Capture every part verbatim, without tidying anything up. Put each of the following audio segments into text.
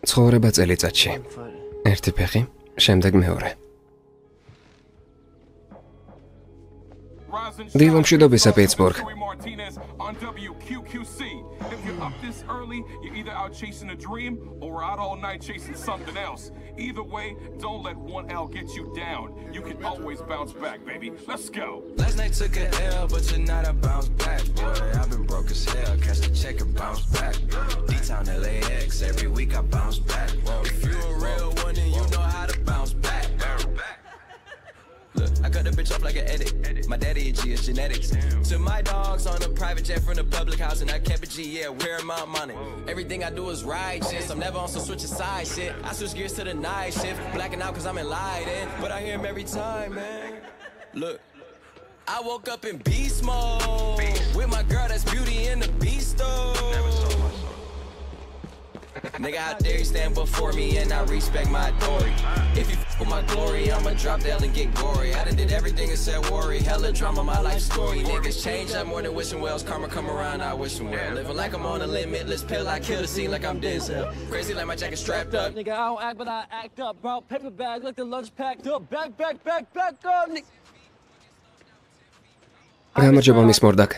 ცხოვრება წელიწადში. ერთი ფეხი, შემდეგ მეორე. დილო მშვიდობისა, პიტსბურგ. If you're up this early, you're either out chasing a dream or out all night chasing something else. Either way, don't let one L get you down. You can always bounce back, baby. Let's go. Last night took a L, but tonight I bounce back, boy. I've been broke as hell, catch the check and bounce back. D-Town L A X, every week I bounce back. Whoa. If you a real one, then you know how to bounce back. Bounce back. Look, I cut the bitch off like an edit. My daddy a G, it's genetics. To my dogs on a private jet from the public house, and I kept a G, yeah, where my money? Everything I do is righteous. I'm never on some switching side shit. I switch gears to the night shift, blacking out cause I'm enlightened. But I hear him every time, man. Look, I woke up in beast mode with my girl that's Beauty and the Beast though. Nigga, how dare you stand before me and I respect my authority. If you f with my glory, I'ma drop the L and get gory. I done did everything and said worry. Hella drama, my life story. Niggas change, I'm more than wishing wells. Karma come around, I wish them well. Living like I'm on a limitless pill, I kill the scene like I'm Denzel. Crazy like my jacket strapped up. Nigga, I don't act, but I act up, bro. Paper bag, like the lunch packed up. Back, back, back, back up, nigga. გამარჯობა მის მორდაკ.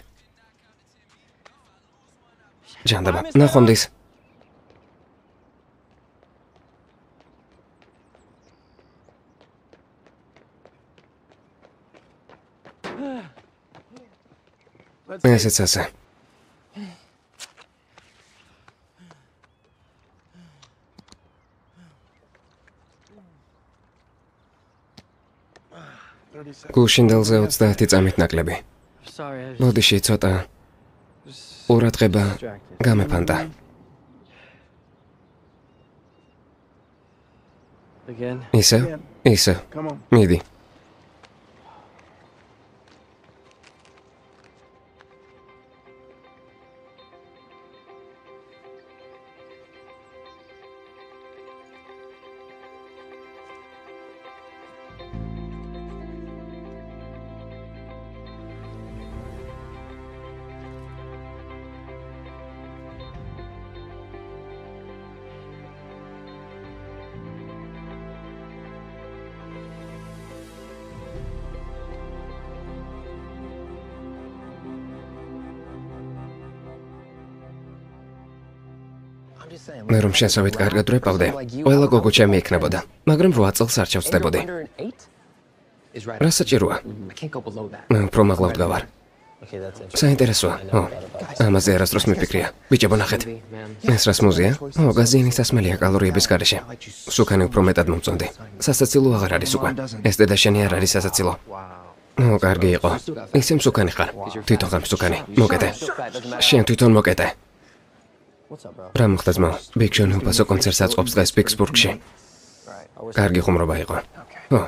ჯანდაბა, ნახვამდის. ესეც ასე. გუშინდელზე ოცდაათი წამით ნაკლები. მოდიში ცოტა ყურადღება გამეფანტა. ისე, ისე, მიდი. მე რომ შესავით კარგად ვეპავდე, ყველა გოგო ჩემი იქნებოდა, მაგრამ რვა წელს არ ჩავწდებოდი. რა საჭიროა? მე უფრო მაღლა ვდგავარ. საინტერესოა. ო, ამაზე არასდროს მიფიქრია. ბიჭებო, ნახეთ. ეს რას მუზია? ო, გაზიანის სასმელია კალორიების გარეშე. სუკანი უფრო მეტად მომწონდი. სასაცილო აღარ არის უკვე. ეს დედა შენი არ არის სასაცილო. ო, კარგი იყო. ისე მსუკანი ხარ. თვითონ ხარ მსუკანი. მოკეტე. შენ თვითონ მოკეტე. რა მოხდა ძმაო? ბიგ შონი უპასო კონცერტს აწყობს დღეს პიტსბურგში. კარგი ხუმრობა იყო. ო.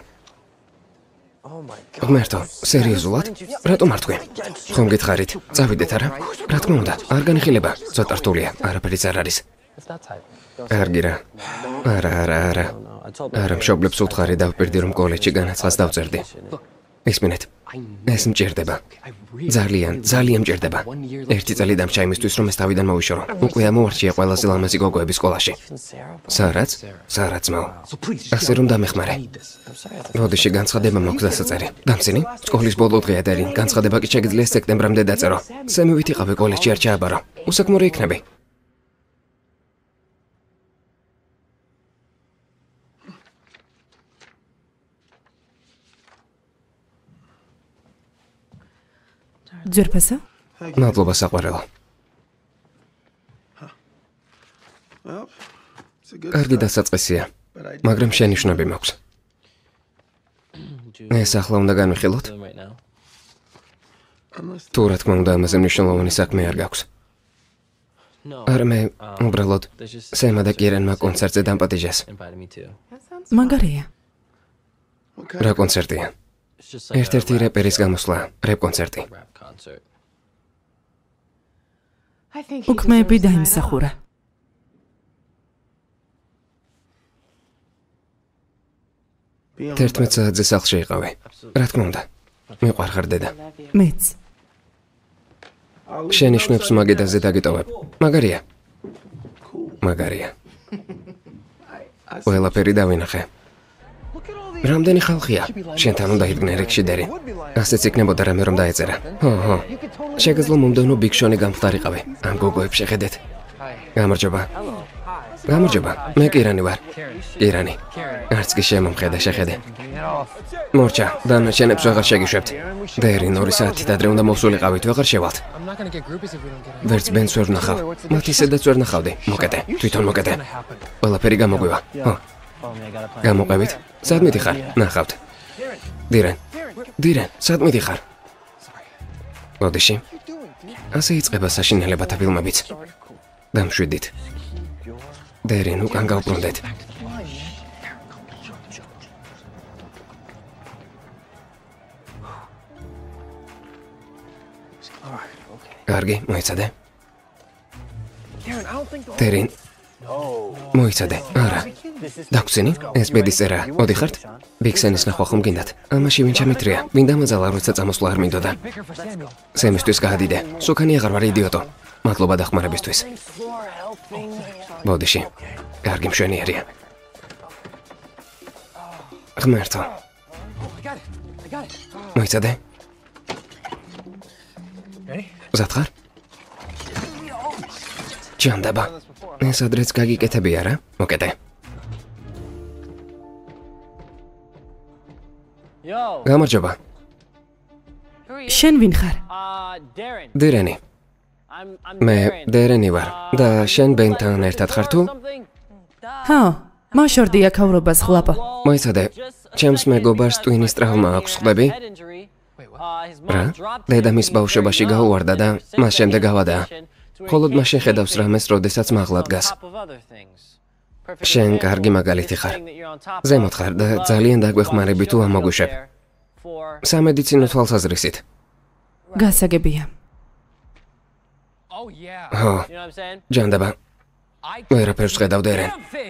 ღმერთო, სერიოზულად? რატომ არ თქვი? ხომ გითხარით? წავიდეთ არა? რა თქმა უნდა, არ განიხილება. ცოტა რთულია, არაფერიც არ არის. კარგი რა. არა, არა, არა. არა, მშობლებს უთხარი დავპირდი რომ კოლეჯში განაცხადს დავწერდი. ისმინეთ. ეს მჭირდება. ძალიან, ძალიან მჭირდება. ერთი წელი დამჭა იმისთვის, რომ ეს თავიდან მოვიშორო. უკვე ამოვარჩია ყველაზე ლამაზი გოგოები სკოლაში. სარაც? სარაც მაო. ასე რომ დამეხმარე. როდეში განცხადება მაქვს დასაწერი. დამცინი? სკოლის ბოლო დღეა და რინ. განცხადება კი შეგიძლია სექტემბრამდე დაწერო. სემივით იყავი კოლეჯში არ ჩააბარო. უსაქმური იქნები. ძვირფასო? მადლობა საყვარელო. კარგი დასაწყისია, მაგრამ შენიშვნები მაქვს. ეს ახლა უნდა განვიხილოთ? თუ რა თქმა უნდა ამაზე მნიშვნელოვანი საქმე არ გაქვს. არა მე უბრალოდ სემა და კირენმა კონცერტზე დამპატიჟეს. მაგარია. რა კონცერტია? ერთ-ერთი რეპერის გამოსვლა, რეპ კონცერტი. უქმეები დაიმსახურა. თერთმეტ საათზე სახლში იყავი. რა თქმა უნდა. მიყვარხარ დედა. მეც. შენიშვნებს მაგედაზე დაგიტოვებ. მაგარია. მაგარია. ყველაფერი დავინახე. რამდენი ხალხია? შენთან უნდა იდგნენ რიგში დერი. ასეც იქნებოდა რამე რომ დაეწერა. ჰო, ჰო. შეგეძლო მომდევნო ბიგ შონი გამხდარიყავი. ამ გოგოებს შეხედეთ. გამარჯობა. გამარჯობა. მე კირანი ვარ. კირანი. არც კი შემომხედა შეხედე. მორჩა, დანარჩენებს ვეღარ შეგიშვებთ. დერინ ორი საათით ადრე უნდა მოვსულიყავით, ვეღარ შევალთ. ვერც ბენს ვერ ვნახავ. მათ ისედაც ვერ ნახავდი. მოკეტე, თვითონ მოკეტე. ყველაფერი გამოგვივა. ხო. გამოყევით. სად მიდიხარ? ნახავთ. დირენ. დირენ, სად მიდიხარ? ოდიში. ასე იწყება საშინელებათა ფილმებიც. დამშვიდით. დერინ, უკან გავბრუნდეთ. კარგი, მოიცადე. დერინ. მოიცადე, არა. დაგვრცინი? ეს ბედისწერა. ოდიხართ? ბიქსენის ნახვა ხომ გინდათ? ამაში ვინ ჩამიტრია? ვინ დამაძალა, როცა წამოსვლა არ მინდოდა? სემისთვის გადიდე. სუკანი აღარ ვარ იდიოტო. მადლობა დახმარებისთვის. ბოდიში. კარგი მშვენიერია. ღმერთო. მოიცადე. ზათხარ? ჯანდაბა. ეს ადრეც გაგიკეთები არა? მოკეტე. გამარჯობა. შენ ვინ ხარ? დერენი. მე დერენი ვარ და შენ ბენთან ერთად ხარ თუ? ჰო, მოშორდი აქაურობას ხლაპა. მოიცადე, ჩემს მეგობარს ტვინის ტრავმა აქვს, ხვდები? რა? დედამის ბავშვობაში გაუვარდა და მას შემდეგ ავადაა. მხოლოდ მას შეხედავს რამეს, როდესაც მაღლა დგას. შენ კარგი მაგალითი ხარ. ზემოთ ხარ და ძალიან დაგვეხმარები თუ ამოგვიშვებ. სამედიცინო თვალსაზრისით. გასაგებია. ხო, ჯანდაბა. ვერაფერს ხედავ დერენ.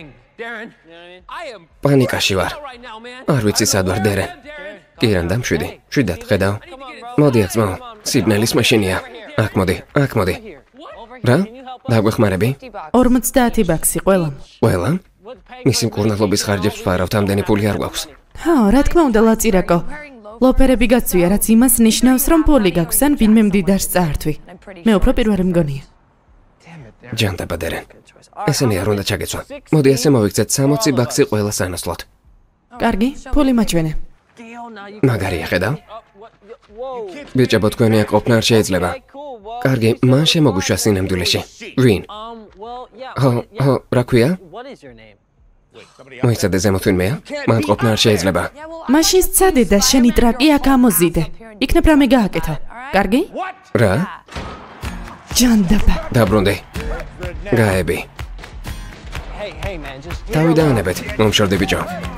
პანიკაში ვარ. არ ვიცი სად ვარ დერენ. კირან დამშვიდი. შვიდად ხედავ. მოდი აქ ძმაო, სიბნელის მაშინია. აქ მოდი, აქ მოდი. რა? დაგვეხმარები? ორმოცდაათი ბაქსი ყველამ. ყველამ? მისი მკურნალობის ხარჯებს ვფარავთ, ამდენი პული არ გვაქვს. ჰო, რა თქმა უნდა ლაწირაკო. ლოპერები გაცვია, რაც იმას ნიშნავს, რომ პული გაქვს ან ვინმე მდიდარს წაართვი. მე უფრო პირველი მგონია. ჯანდაბა დერენ. ესენი არ უნდა ჩაგეცვა. მოდი ასე მოვიქცეთ სამოცი ბაქსი ყველა სანაცვლოდ. კარგი, პული მაჩვენე. მაგარია ხედავ? ბიჭებო, თქვენი აქ ყოფნა არ შეიძლება. კარგი, მან შემოგვიშვა სინამდვილეში. ვინ? ხო, ხო, რა ქვია? მოიცადე ზემოთ ვინმეა? მან ყოფნა არ შეიძლება. მაშინ სცადე და შენი ტრაკი აქ ამოზიდე. იქნებ რამე გააკეთო. კარგი? რა? ჯანდაბა. დაბრუნდი. გაები. თავი დაანებეთ, მომშორდი ბიჭო.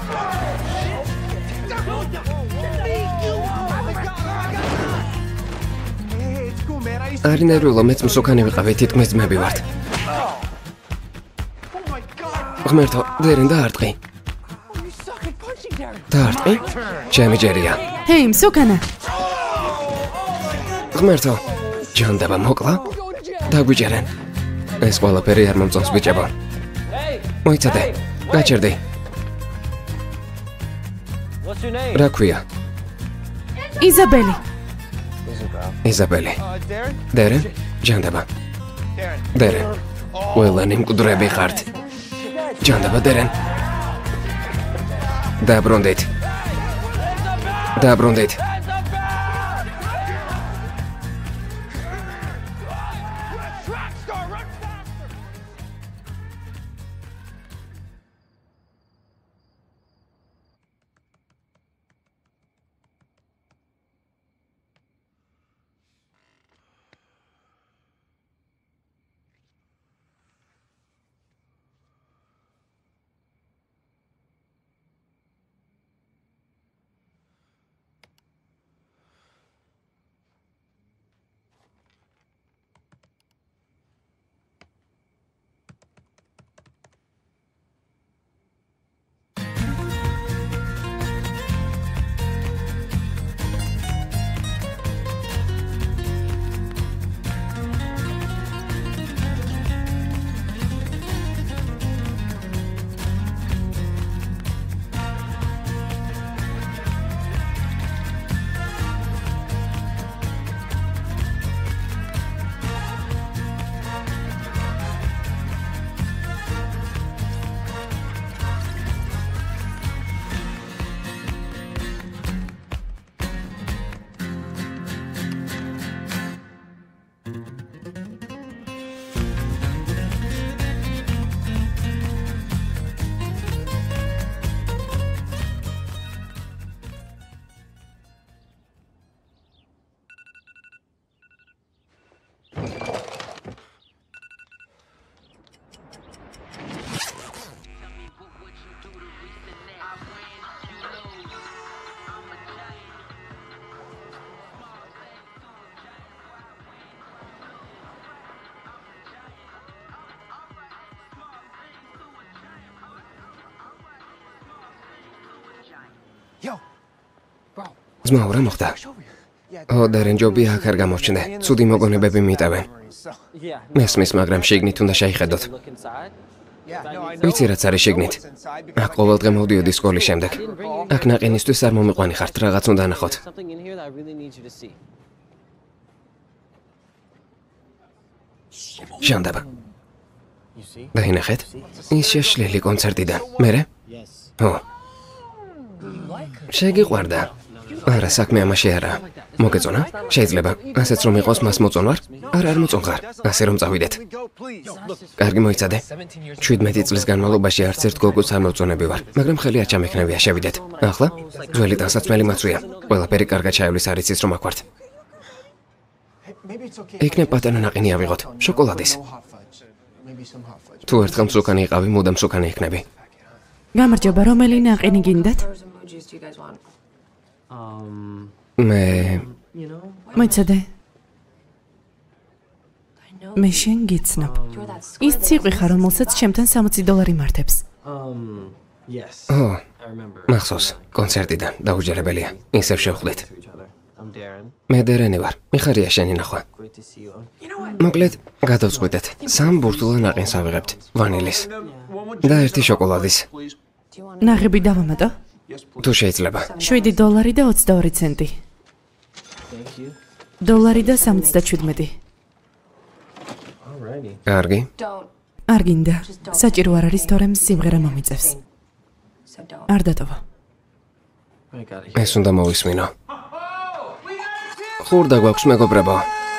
არი ნერვიულო, მეც მსუქანი ვიყავი, თითქმის ძმები ვართ. ღმერთო, დერენ დაარტყი. დაარტყი? ჩემი ჯერია. ჰეი, მსუქანა. ღმერთო, ჯანდაბა მოკლა? დაგვიჯერენ. ეს ყველაფერი არ მომწონს ბიჭებო. მოიცადე, გაჩერდი. რა ქვია? იზაბელი. იზაბელი. დერენ? ჯანდაბა. დერენ. ყველანი მკვდრები ხართ. ჯანდაბა დერენ. დაბრუნდით. დაბრუნდით. ძმაო, რა მოხდა? ო, დერენჯობი აქ არ გამორჩნდე. ცუდი მოგონებები მიტევენ. მესმის, მაგრამ შიგნით უნდა შეიხედოთ. ვიცი რაც არის შიგნით. აქ ყოველდღე მოვდიოდი სკოლის შემდეგ. აქ ნაყინისთვის არ მომიყვანი ხართ, რაღაც უნდა ნახოთ. ჟანდაბა. დაინახეთ? ის შეშლილი კონცერტიდან. მერე? ო. შეგიყვარდა? არა, საქმე ამაში არა. მოგეწონა? შეიძლება. ასეც რომ იყოს მას მოწონვარ? არა, არ მოწონხარ. ასე რომ წავიდეთ. კარგი, მოიცადე. შვიდმეტი წლის განმავლობაში არც ერთ გოგოს არ მოვწონები ვარ, მაგრამ ხელი არ ჩამექნებია, შევიდეთ. ახლა? ძველი ტანსაცმელი მაცვია. ყველაფერი კარგად ჩაივლის, არ იცის რომ აქ ვართ. იქნებ პატარა ნაყინი ავიღოთ. შოკოლადის. თუ ერთხელ მსუქანი იყავი, მუდამ მსუქანი იქნები. გამარჯობა, რომელი ნაყინი გინდათ? მე მოიცადე. მე შენ გიცნობ. ის ციყვი ხარ, რომელსაც ჩემთან სამოცი დოლარი მართებს. ო, მახსოვს, კონცერტიდან, დაუჯერებელია. ისევ შევხვდით. მე დერენი ვარ, მიხარია შენი ნახვა. მოკლედ, გადავწყვიტეთ. სამ ბურთულან ნაყინს ავიღებთ, ვანილის და ერთი შოკოლადის. ნაღები დავამატო? თუ შეიძლება. შვიდი დოლარი და ოცდაორი ცენტი. დოლარი და სამოცდაშვიდმეტი. კარგი. არ გინდა. საჭირო არ არის, თორემ სიმღერა მომიწევს. არ დატოვა. ეს უნდა მოვისმინო. ხურდა გვაქვს მეგობრებო.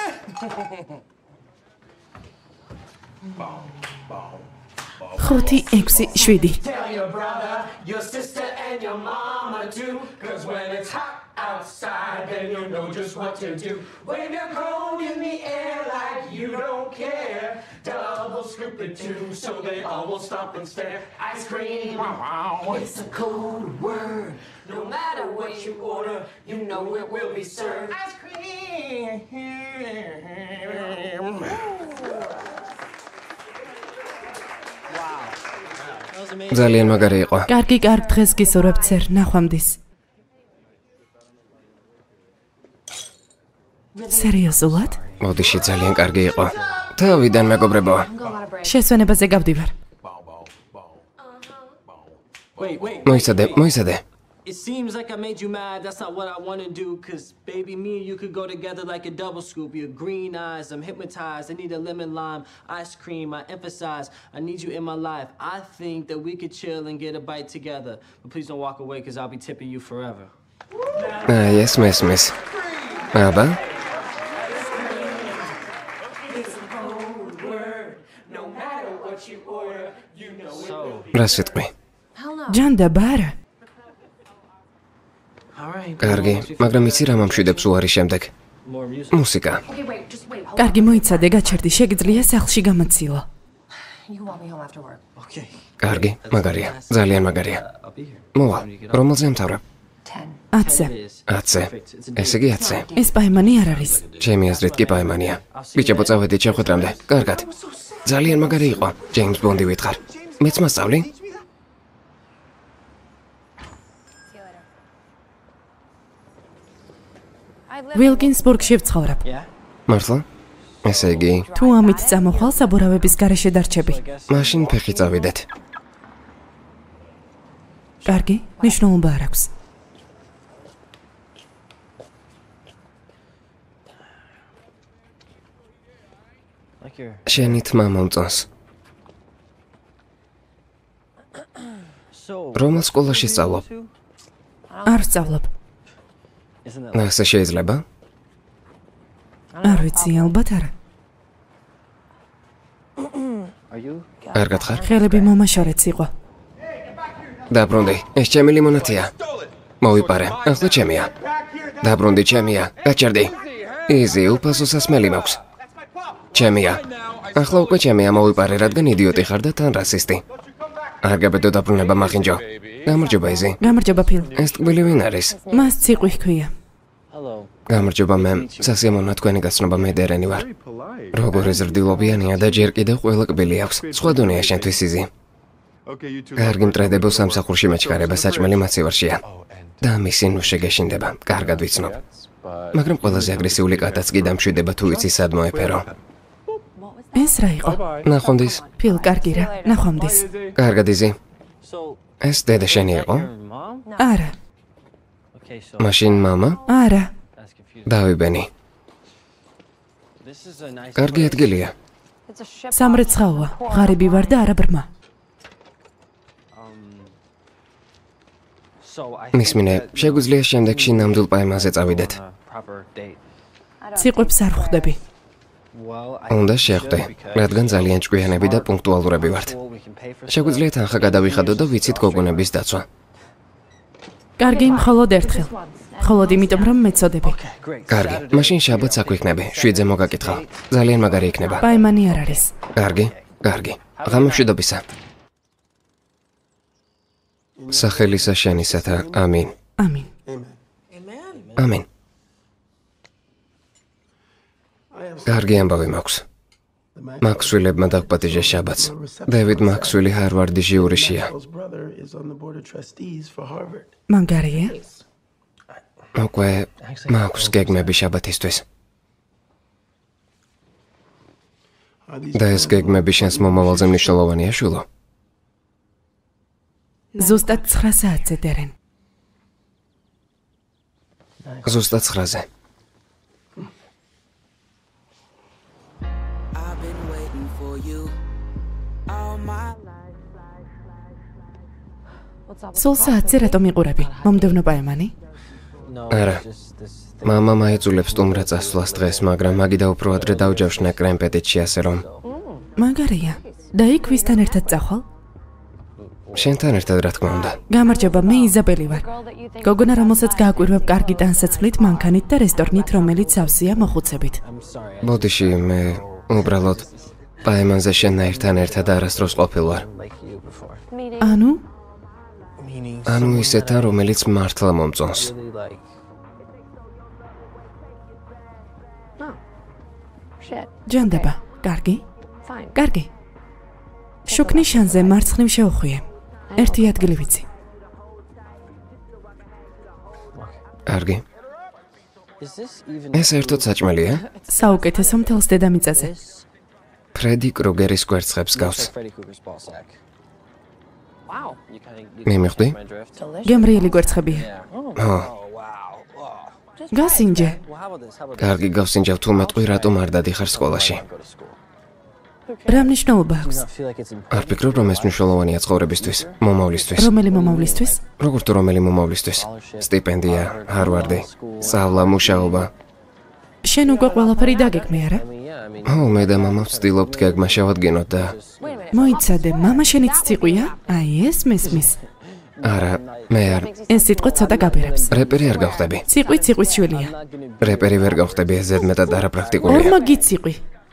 ხუთი, ექვსი, შვიდი. Your sister and your mama too, cause when it's hot outside, then you know just what to do. Wave your cone in the air like you don't care. Double scoop it too, so they all will stop and stare. Ice cream, wow, it's a cold word. No matter what you order, you know it will be served. Ice cream. ძალიან მაგარი იყო. კარგი, კარგ დღეს გისურვებთ სერ, ნახვამდის. სერიოზულად? მოდიში, ძალიან კარგი იყო. თავიდან მეგობრებო. შესვენებაზე გავდივარ. მოიცადე, მოიცადე. It seems like I made you mad, that's not what I want to do. Cause baby, me and you could go together like a double scoop. Your green eyes, I'm hypnotized. I need a lemon lime ice cream, I emphasize. I need you in my life. I think that we could chill and get a bite together. But please don't walk away, cause I'll be tipping you forever. Ah, yes, miss, miss. Აბა? რა სიტყვი? ჯანდა ბარა. კარგი, მაგრამ იცი რა მომშვიდებს უარი შემდეგ? მუსიკა. კარგი, მოიცადე, გაჩერდი, შეგიძლია სახლში გამოცილო. კარგი, მაგარია, ძალიან მაგარია. მოვა, რომელზე ამთავრებ? ათზე. ათზე. ესე იგი ათზე. ეს პაემანი არ არის. ჩემი აზრით კი პაემანია. ბიჭებო, წავედით შეხვედრამდე. კარგად. ძალიან მაგარი იყო. ჯეიმს ბონდი ვითხარ. მეც მასწავლი? ვილკინსბურგში ვცხოვრობ. მართლა? ესე იგი, თუ ამით წამოხვალ, საბურავების გარეშე დარჩები. მაშინ ფეხი წავიდეთ. კარგი, მნიშვნელობა არ აქვს. შენი თმა მომწონს. რომელ სკოლაში სწავლობ? არ სწავლობ. ასე შეიძლება? არ ვიცი, ალბათ არა. კარგად ხარ? ხელები მომაშორეც იყო. დაბრუნდი, ეს ჩემი ლიმონადია. მოვიპარე, ახლა ჩემია. დაბრუნდი, ჩემია, გაჩერდი. იზი, უფასო სასმელი მაქვს. ჩემია. ახლა უკვე ჩემია, მოვიპარე, რადგან იდიოტი ხარ და თან რასისტი. არ გაბედო დაბრუნება, მახინჯო. გამარჯობა, იზი. გამარჯობა, ფილ. ეს ტკბილი ვინ არის? მას ციყვი ჰქვია. გამარჯობა, მე. სასიამოვნო თქვენი გაცნობა, მე დერენი ვარ. როგორი ზრდილობიანია და ჯერ კიდევ ყველა კბილი აქვს. სხვა დუნია შენთვის, იზი. კარგი მტრედებო სამსახურში მეჩქარება საჭმელი მაცივარშია. და მისი ნუ შეგეშინდება. კარგად ვიცნობ. მაგრამ ყველაზე აგრესიული კატაც კი დამშვიდება თუ ვიცი სად მოეფერო. ეს რა იყო? ნახვამდის. ფილ, კარგი რა, ნახვამდის. კარგად იზი. ეს დედა შენი იყო? არა. მაშინ მამა? არა. დავიბენი. კარგი ადგილია. სამრეცხაოა. ღარიბი ვარ და არა ბრმა. მისმინე, შეგვიძლია შემდეგში ნამდვილ პაემაზე წავიდეთ. ციყვებს არ ხვდები. უნდა შეხვდე, რადგან ძალიან ჭკვიანები და პუნქტუალურები ვართ. შეგვიძლია თანხა გადავიხადო და ვიცით გოგონების დაცვა. კარგი, მხოლოდ ერთხელ. მხოლოდ იმიტომ, რომ მეწოდები. კარგი, მაშინ შაბათს აქ ვიქნები. შვიდზე მოგაკითხავ. ძალიან მაგარი იქნება. პაემანი არ არის. კარგი, კარგი. ღამემშვიდობისა. სახელისა შენისათა. ამინ. ამინ. ამინ. კარგი ამბავი მაქვს. მაქსვილებმა დაგპატიჟეს შაბათს. დევიდ მაქსვილი ჰარვარდის ჟიურიშია. მაგარია? უკვე მაქვს გეგმები შაბათისთვის. და ეს გეგმები შენს მომავალზე მნიშვნელოვანია, შვილო? ზუსტად ცხრა საათზე დერენ. ზუსტად ცხრაზე. სულ საათზე რატომ იყურები? მომდევნო პაემანი? არა. მამა მაეძულებს სტუმრა წასვლას დღეს, მაგრამ მაგიდა უფრო ადრე დავჯავშნა კრემპეტიჩი, ასე რომ. მაგარია. და იქ ვისთან ერთად წახვალ? შენთან ერთად რა თქმა უნდა. გამარჯობა, მე იზაბელი ვარ. გოგონა, რომელსაც გააკვირვებ კარგი ტანსაცმლით, მანქანით და რესტორნით, რომელიც სავსეა მოხუცებით. ბოდიში, მე უბრალოდ პაემანზე შენთან ერთად არასდროს ყოფილ ვარ. ანუ? ანუ ისეთან, რომელიც მართლა მომწონს. ჯანდება, კარგი? კარგი. შუქნის შანზე მარცხნივ შეუხვიე. ერთი ადგილი ვიცი. კარგი. ეს ერთად საჭმელია? საუკეთესო მთელს დედამიწაზე. ფრედი კრუგერის კვერცხებს გავს. მიმიხვდი? გემრიელი კვერცხებია. ო, გასინჯე. კარგი გავსინჯავ, თუ მეტყვი რატომ არ დადიხარ სკოლაში? რა მნიშვნელობა აქვს? არ ფიქრობ, რომ ეს მნიშვნელოვანია ცხოვრებისთვის, მომავლისთვის. რომელი მომავლისთვის? როგორ თუ რომელი მომავლისთვის? სტიპენდია, ჰარვარდი, სწავლა, მუშაობა. შენ უკვე ყველაფერი დაგეგმე, არა? ო, მე და მამა ვცდილობთ გეგმა შევადგინოთ და მოიცადე, მამა შენიც ციყვია? აი ეს მესმის. არა, მე არ. ეს სიტყვა ცოტა გაბერებს. რეპერი არ გავხდები. ციყვი ციყვის შვილია. რეპერი ვერ გავხდები, ეს ზედმეტად არაპრაქტიკულია. ორმაგი ციყვი.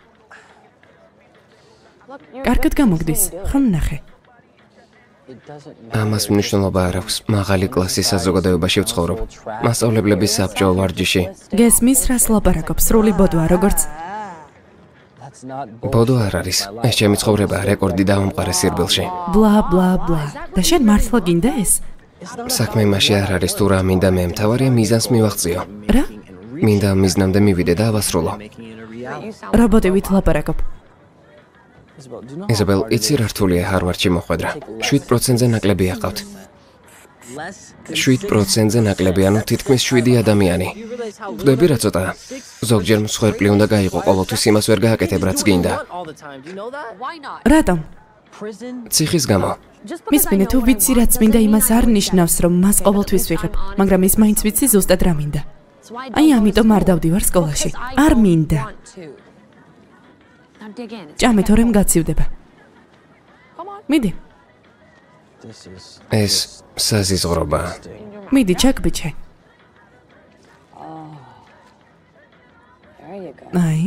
კარგად გამოგდის, ხომ ნახე. ამას მნიშვნელობა არ აქვს. მაღალი კლასის საზოგადოებაში ვცხოვრობ. მასწავლებლების საბჭო ვარჯიში. გესმის რას ლაპარაკობს, სრული ბოდოა, როგორც ბოდო არ არის. ეს ჩემი ცხოვრება, რეკორდი დაამყარე სირბილში. ბლა ბლა ბლა. და შენ მართლა გინდა ეს? საქმე იმაში არ არის თუ რა მინდა მე, მთავარია მიზანს მივაღწიო. რა? მინდა მიზნამდე მივიდე და ავასრულო. რობოტივით ლაპარაკობ. იზაბელ, იცი რა რთულია ჰარვარდში მოხვედრა? შვიდ პროცენტზე ნაკლები აყავთ. შვიდ პროცენტზე ნაკლები, ანუ თითქმის შვიდი ადამიანი. ხვდები რა ცოტა? ზოგჯერ მსხვერპლი უნდა გაიყო, ყოველთვის იმას ვერ გააკეთებ, რაც გინდა. რატომ? ციხის გამო. მისმინე, თუ ვიცი რაც მინდა, იმას არ ნიშნავს, რომ მას ყოველთვის ვიღებ, მაგრამ ის მაინც ვიცი ზუსტად რა მინდა. აი ამიტომ არ დავდივარ სკოლაში. არ მინდა. ჭამე თორემ გაცივდება. მიდი. ეს საზიზღრობაა. მიდი, ჩაკბიჩე. აი.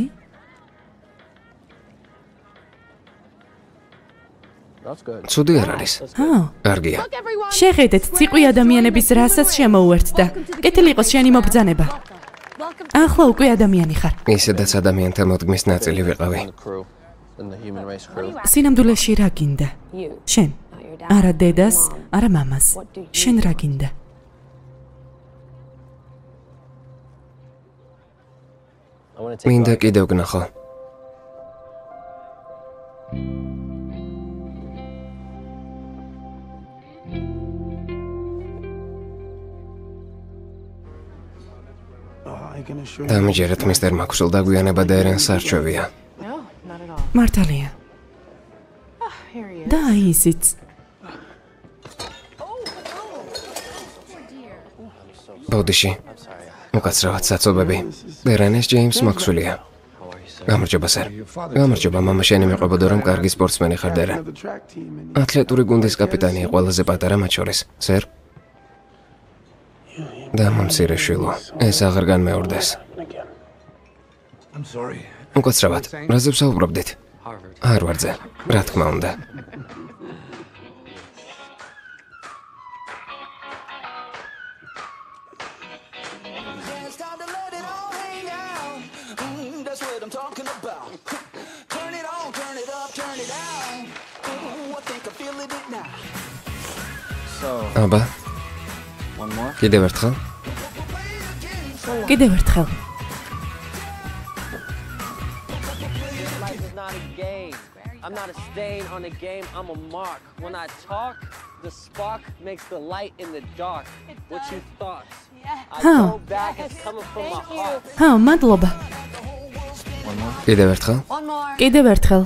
ცუდი არ არის. ჰა. კარგია. შეხედეთ, ციყვი ადამიანების რასაც შემოუერთდა. კეთილი იყოს შენი მობრძანება. ახლა უკვე ადამიანი ხარ. ისედაც ადამიანთა მოდგმის ნაწილი ვიყავი. სინამდვილეში რა გინდა? შენ. არა დედას, არა მამას. შენ რა გინდა? მინდა კიდევ გნახო. დამიჯერეთ მისტერ მაქსველ დაგვიანება და ერენს არჩევია. მართალია. და ისიც. ბოდიში. უკაცრავად საწობები. ერენეს ჯეიმს მაქსველია. გამარჯობა სერ. გამარჯობა მამა შენი მეყვებოდა რომ კარგი სპორტსმენი ხარ დერა. ათლეტური გუნდის კაპიტანია ყველაზე პატარა მათ შორის. სერ. და მომცირე შვილო, ეს აღარ განმეორდეს. უკაცრავად, რაზე ვსაუბრობდით? ჰარვარდზე, რა თქმა უნდა. აბა, კიდევ ერთხელ? კიდევ ერთხელ. I'm not a stain on the game, I'm a mark. When I talk, the spark makes the light in the dark. What you thought? I go back, it's coming from my heart. ჰა, მადლობა. კიდევ ერთხელ? კიდევ ერთხელ.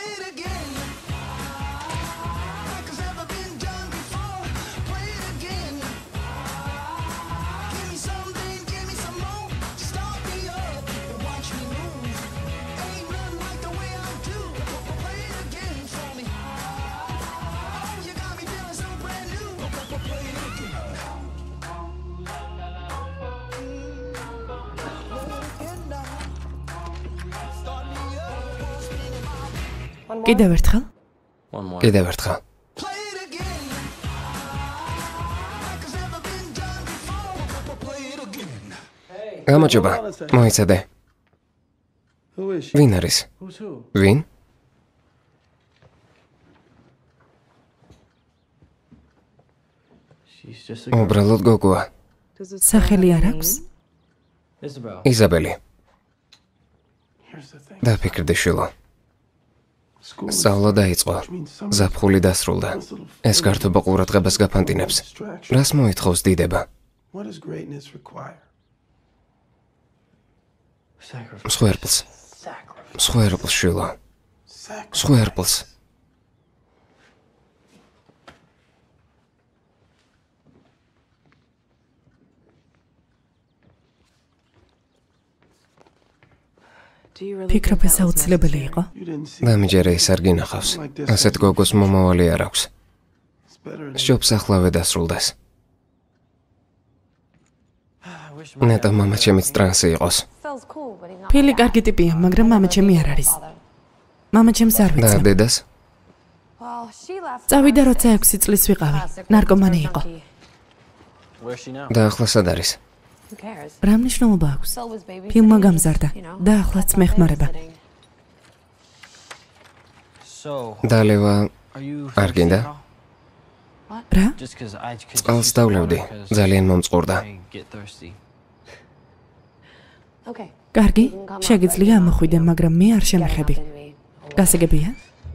კიდევ ერთხელ? კიდევ ერთხელ. გამარჯობა. მოიცადე. ვინ არის? ვინ? უბრალოდ გოგოა. სახელი არ აქვს? იზაბელი. დაფიქრდი შვილო. სწავლა დაიწყო. ზაფხული დასრულდა. ეს გართობა ყურადღებას გაფანტინებს. რას მოითხოვს დიდება? მსხვერპლს. მსხვერპლს შვილო. მსხვერპლს. ფიქრობ ეს აუცილებელი იყო? დამიჯერე ის არ გინახავს. ასეთ გოგოს მომავალი არ აქვს. სჯობს ახლავე დასრულდეს. ნეტა მამა ჩემიც ტრანსი იყოს. ფილი კარგი ტიპია, მაგრამ მამა ჩემი არ არის. მამა ჩემს არ და ვიცნობ. დედას? წავიდა როცა ექვსი წლის ვიყავი. ნარკომანი იყო. და ახლა სად არის? რა მნიშვნელობა აქვს? ფილმმა გამზარდა და ახლაც მეხმარება. დალევა არ გინდა? რა? წყალს დავლევდი. ძალიან მომწყურდა. კარგი, შეგიძლია ამოხვიდე, მაგრამ მე არ შემეხები. გასაგებია?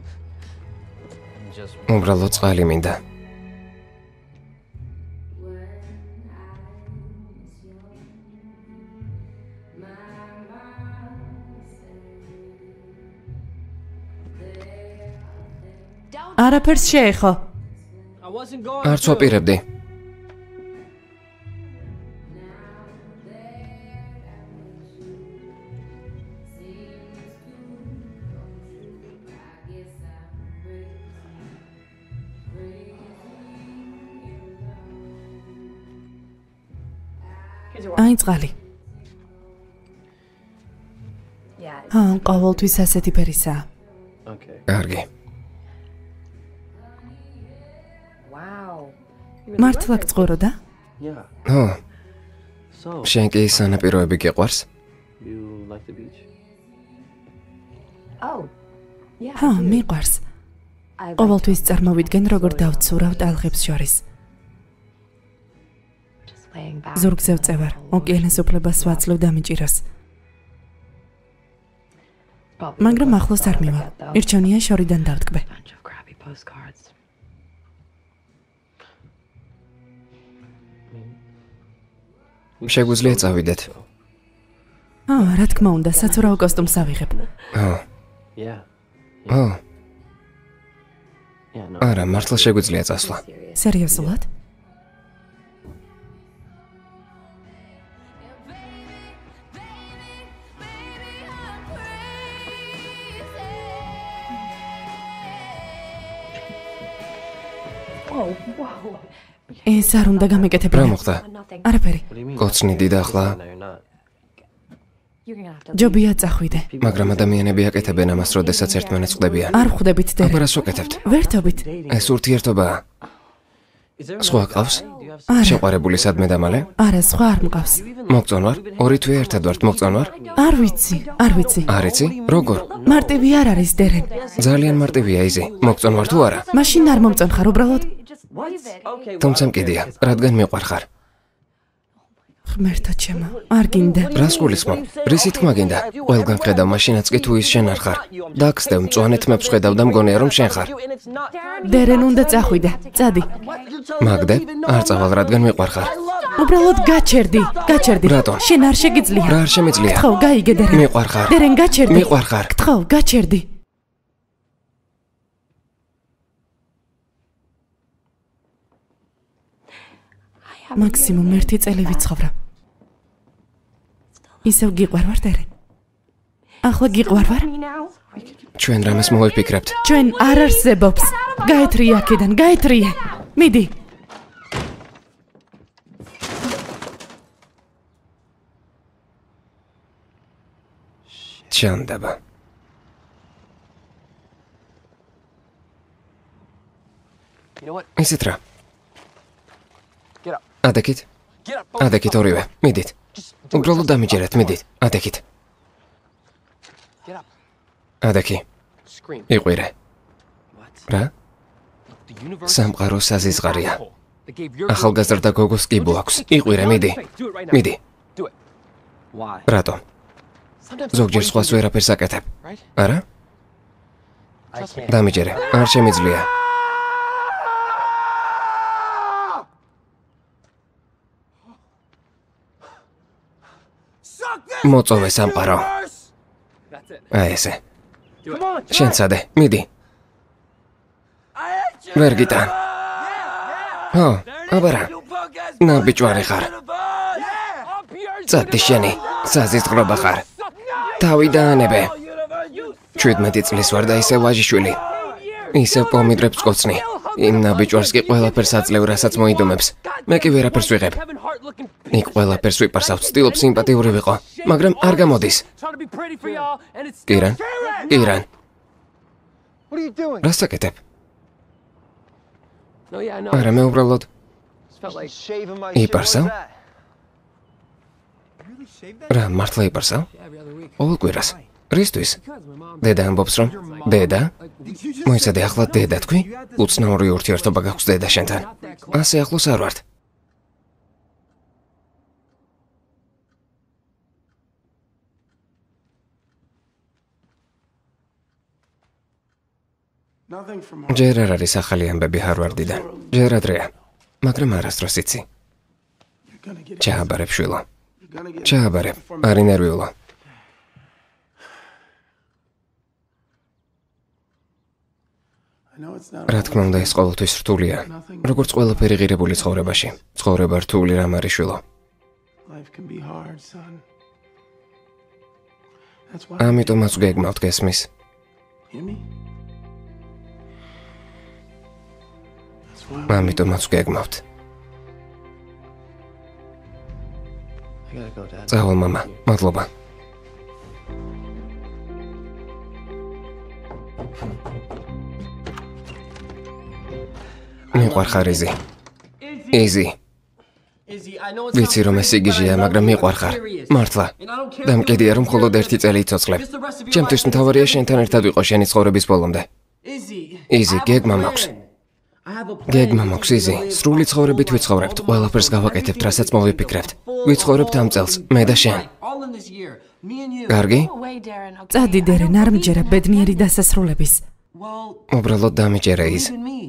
უბრალოდ წყალი მინდა. არაფერს შეეხო. არც ვაპირებდი. აი წყალი. ჰა, ყოველთვის ასეთი ფერისაა. კარგი. მართლა გწყუროდა? ო. შენ კი სანაპიროები გიყვარს? ჰა, მიყვარს. ყოველთვის წარმოვიდგენ, როგორ დავცურავ ტალღებს შორის. ზურგზე ვწევარ, ოკეანეს უფლებას ვაძლევ დამიჭიროს. მაგრამ ახლოს არ მივა. ირჩევნია შორიდან დავტკბე. შეგვიძლია წავიდეთ. აა, რა თქმა უნდა, საცურაო კოსტუმს ავიღებ. ო. ო. არა, მართლა შეგვიძლია წასვლა. სერიოზულად? ეს არ უნდა გამეკეთებინა. რა მოხდა? არაფერი. კოცნი დიდ ახლა. ჯობია წახვიდე. მაგრამ ადამიანები აკეთებენ ამას, როდესაც ერთმანეთს ხვდებიან. არ ხვდებით დერე. აბა რას ვაკეთებთ? ვერთობით. ეს ურთიერთობაა. სხვა ყავს? არა. შეყვარებული სადმე დამალე? არა, სხვა არ მყავს. მოგწონ ვარ? ორი თვე ერთად ვართ, მოგწონ ვარ? არ ვიცი, არ ვიცი. არ იცი? როგორ? მარტივი არ არის დერენ. ძალიან მარტივია იზი. მოგწონ ვარ თუ არა? მაშინ არ მომწონხარ უბრალოდ. თუმცა მკიდია, რადგან მიყვარხარ. ღმერთო ჩემო, არ გინდა. რას გულისხმობ? რისი თქმა გინდა? ყველგან ხედავ, მაშინაც კი თუ ის შენ არ ხარ. დაგსდევ, მწვანე თმებს ხედავ და მგონია რომ შენ ხარ. დერენ უნდა წახვიდე. წადი. მაგდე? არ წავალ, რადგან მიყვარხარ. უბრალოდ გაჩერდი, გაჩერდი. რატომ? შენ არ შეგიძლია. რა არ შემიძლია? გთხოვ, გაიგე დერენ. მიყვარხარ. დერენ გაჩერდი. მიყვარხარ. გთხოვ, გაჩერდი. მაქსიმუმ ერთი წელი ვიცხოვრა. ისევ გიყვარვარ დერენ. ახლა გიყვარვარ? ჩვენ რამეს მოვიფიქრებთ? ჩვენ არ არსებობს. გაეთრიე აქედან, გაეთრიე. მიდი. ჩანდება. ისეთ რა? ადეკით? ადეკით ორივე, მიდით. უბრალოდ დამიჯერეთ, მიდით. ადეკით. ადეკი. იყვირე. რა? სამყარო საზიზღარია. ახალგაზრდა გოგოს კიბო აქვს. იყვირე, მიდი. მიდი. რატომ? ზოგჯერ სხვას ვერაფერს აკეთებ. არა? დამიჯერე, არ შემიძლია. მოწოვე სამყარო. აი ესე. შენ წადე, მიდი. ვერ გიტან. ო, აბარა. ნაბიჯვარი ხარ. წადი შენი, საზიზღრობა ხარ. თავი დაანებე. შვიდმეტი წლის ვარ და ისე ვაჟიშვილი. ისე პომიდრებს კოცნი. იმ ნაბიჯვარს კი ყველაფერს აძლევ, რასაც მოიდუმებს. მე კი ვერაფერს ვიღებ. იქ ყველაფერს ვიპარსავ, ვცდილობ სიმპათიური ვიყო, მაგრამ არ გამოდის. კირან, კირან. რას აკეთებ? არა, მე უბრალოდ იპარსავ? რა, მართლა იპარსავ? ყოველ კვირას. რისთვის? დედა ამბობს რომ დედა? მოიცადე ახლა დედა თქვი? უცნაური ურთიერთობა გაქვს დედა შენთან. ასე ახლოს არ ვართ. ჯერ არ არის ახალი ამბები ჰარვარდიდან. ჯერ ადრეა. მაგრამ არასდროს იცი. ჩააბარებ შვილო. ჩააბარებ, არ ინერვიულო. რა თქმა უნდა, ეს ყოველთვის რთულია. როგორც ყველაფერი ღირებული ცხოვრებაში. ცხოვრება რთული რამ არის შვილო. ამიტომაც გეგმავთ გესმის. ამიტომაც გეგმავთ. წავალ მამა, მადლობა. მიყვარხარ იზი. იზი. ვიცი რომ ეს იგიჟია, მაგრამ მიყვარხარ. მართლა. და მკიდია რომ მხოლოდ ერთი წელი იცოცხლებ. ჩემთვის მთავარია შენთან ერთად ვიყო შენი ცხოვრების ბოლომდე. იზი, გეგმა მაქვს. გეგმა მაქვს იზი. სრული ცხოვრებით ვიცხოვრებთ, ყველაფერს გავაკეთებთ, რასაც მოვიფიქრებთ. ვიცხოვრებთ ამ წელს, მე და შენ. კარგი? წადი დერენ, არ მიჯერა ბედნიერი დასასრულების. უბრალოდ დამიჯერე ის.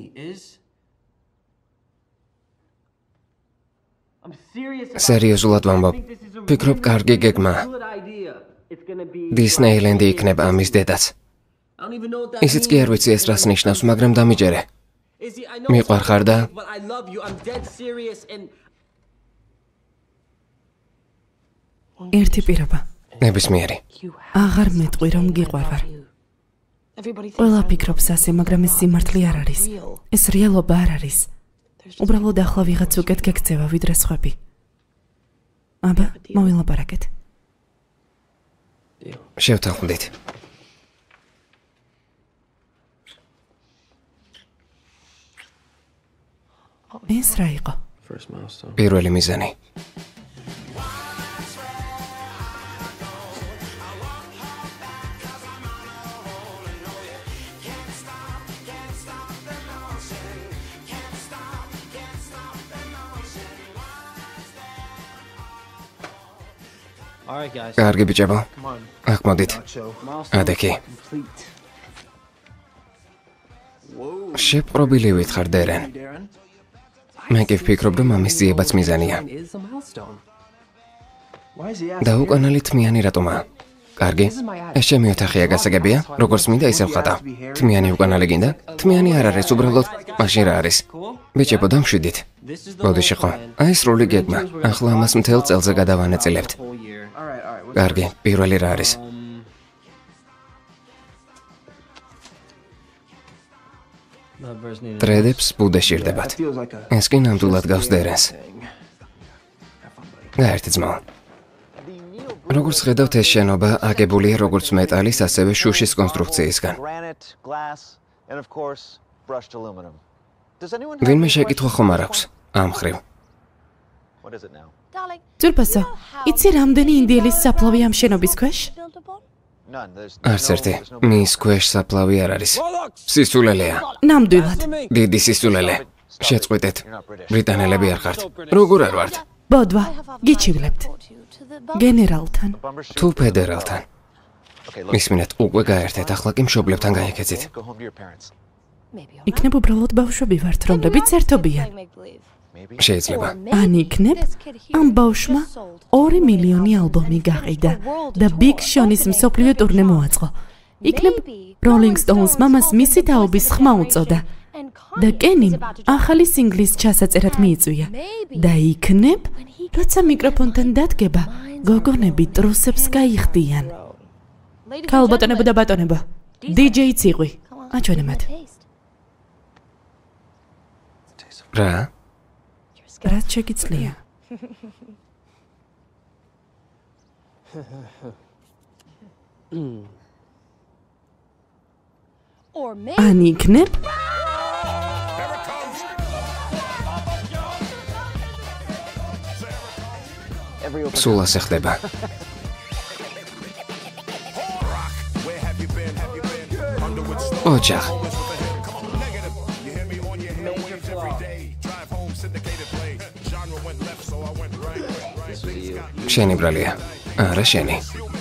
სერიოზულად ვამბობ. ვფიქრობ, კარგი გეგმა. დისნეილენდი იქნება ამის დედაც. ისიც კი არ ვიცი ეს რას ნიშნავს, მაგრამ დამიჯერე. მიყვარხარ და ერთი პირობა. ნებისმიერი. აღარ მეტყვი რომ გიყვარვარ. ყველა ფიქრობს ასე, მაგრამ ეს სიმართლე არ არის. ეს რეალობა არ არის. უბრალოდ ახლა ვიღაც უკეთ გექცევა ვიდრე სხვები. აბა, მოვილაპარაკეთ. შევთანხმდით. ეს რა იყო? პირველი მიზანი. კარგი ბიჭებო. აქ მოდით. ადექი. შეპყრობილი ვითხარ დერენ. მე კი ვფიქრობ, რომ ამის ძიებაც მიზანია. და უკანალი თმიანი რატომაა? კარგი. ეს ჩემი ოთახია, გასაგებია? როგორც მინდა ისე ვხატავ. თმიანი უკანალი გინდა? თმიანი არ არის, უბრალოდ მაშინ რა არის? ბიჭებო, დამშვიდით. ბოდიში ხო? აი სრული გეგმა. ახლა ამას მთელ წელზე გადავანაწილებთ. კარგი, პირველი რა არის? დრედებს ბუდეში რდებათ. ეს კი ნამდვილად გავს დერენს. გაერთი ძმაო. როგორც ხედავთ, ეს შენობა აგებულია როგორც მეტალის, ასევე შუშის კონსტრუქციისგან. ვინმე შეკითხვა ხომ არ აქვს ამ მხრივ? ძურბასო, იცი რამდენი ინდიელის საფლავი ამ შენობის ქვეშ? არც ერთი. მის ქვეშ საფლავი არ არის. სისულელეა. ნამდვილად. დიდი სისულელე. შეწყვეტეთ. ბრიტანელები არ ხართ. როგორ არ ვართ? ბოდვა, გიჩივლებთ. გენერალთან. თუ ფედერალთან. მისმინეთ, უკვე გაერთეთ, ახლა კი მშობლებთან გაიქეცით. იქნებ უბრალოდ ბავშვები ვართ, რომლებიც ერთობიან. შეიძლება. ან იქნებ ამ ბავშვმა ორი მილიონი ალბომი გაყიდა და Big Sean-ის მსოფლიო ტურნე მოაწყო. იქნებ Rolling Stones მამას მისი თაობის ხმა უწოდა და კენიმ ახალი სინგლის ჩასაწერად მიიწვია. და იქნებ, როცა მიკროფონთან დადგება, გოგონები ტრუსებს გაიხდიან. ქალბატონებო და ბატონებო, დიჯეი ციყვი, აჩვენებათ. რა? რაც შეგიძლია. ან იქნებ? სულ ასე ხდება. ოჯახ. შენი ბრალია. არა შენი.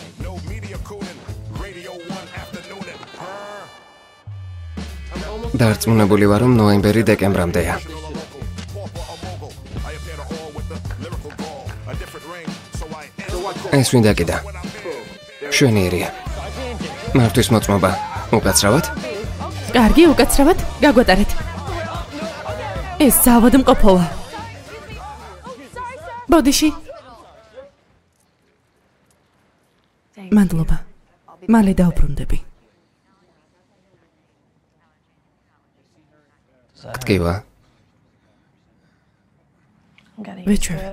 დარწმუნებული ვარ, რომ ნოემბერი დეკემბრამდეა. ეს ვინ დაკიდა? შვენიერია. მართვის მოწმობა. უკაცრავად? კარგი, უკაცრავად, გაგვატარეთ. ეს საავადმყოფოა. ბოდიში. მადლობა. მალე დავბრუნდები. გტკივა. ვეჩვევ.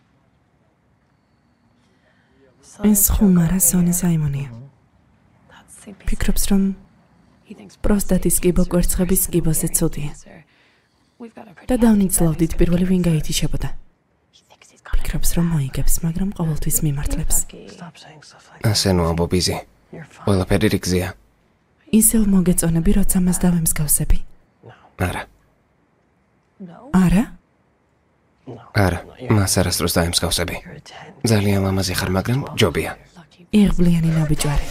ეს ხუმარა სონი საიმონია. ფიქრობს, რომ პროსტატის კიბო კვერცხების კიბოზე ცუდია. და დავნიცლავდით პირველი ვინ გაითიშებოდა. ფიქრობს, რომ მოიგებს, მაგრამ ყოველთვის მიმართლებს. ასე ნუ ამბობ იზი. ყველაფერი რიგზეა. ისევ მოგეწონები, როცა მას დავემსგავსები. არა. არა? არა, მას არასდროს დაემსგავსები. ძალიან ლამაზი ხარ, მაგრამ ჯობია. იღბლიანი ნაბიჯვარი.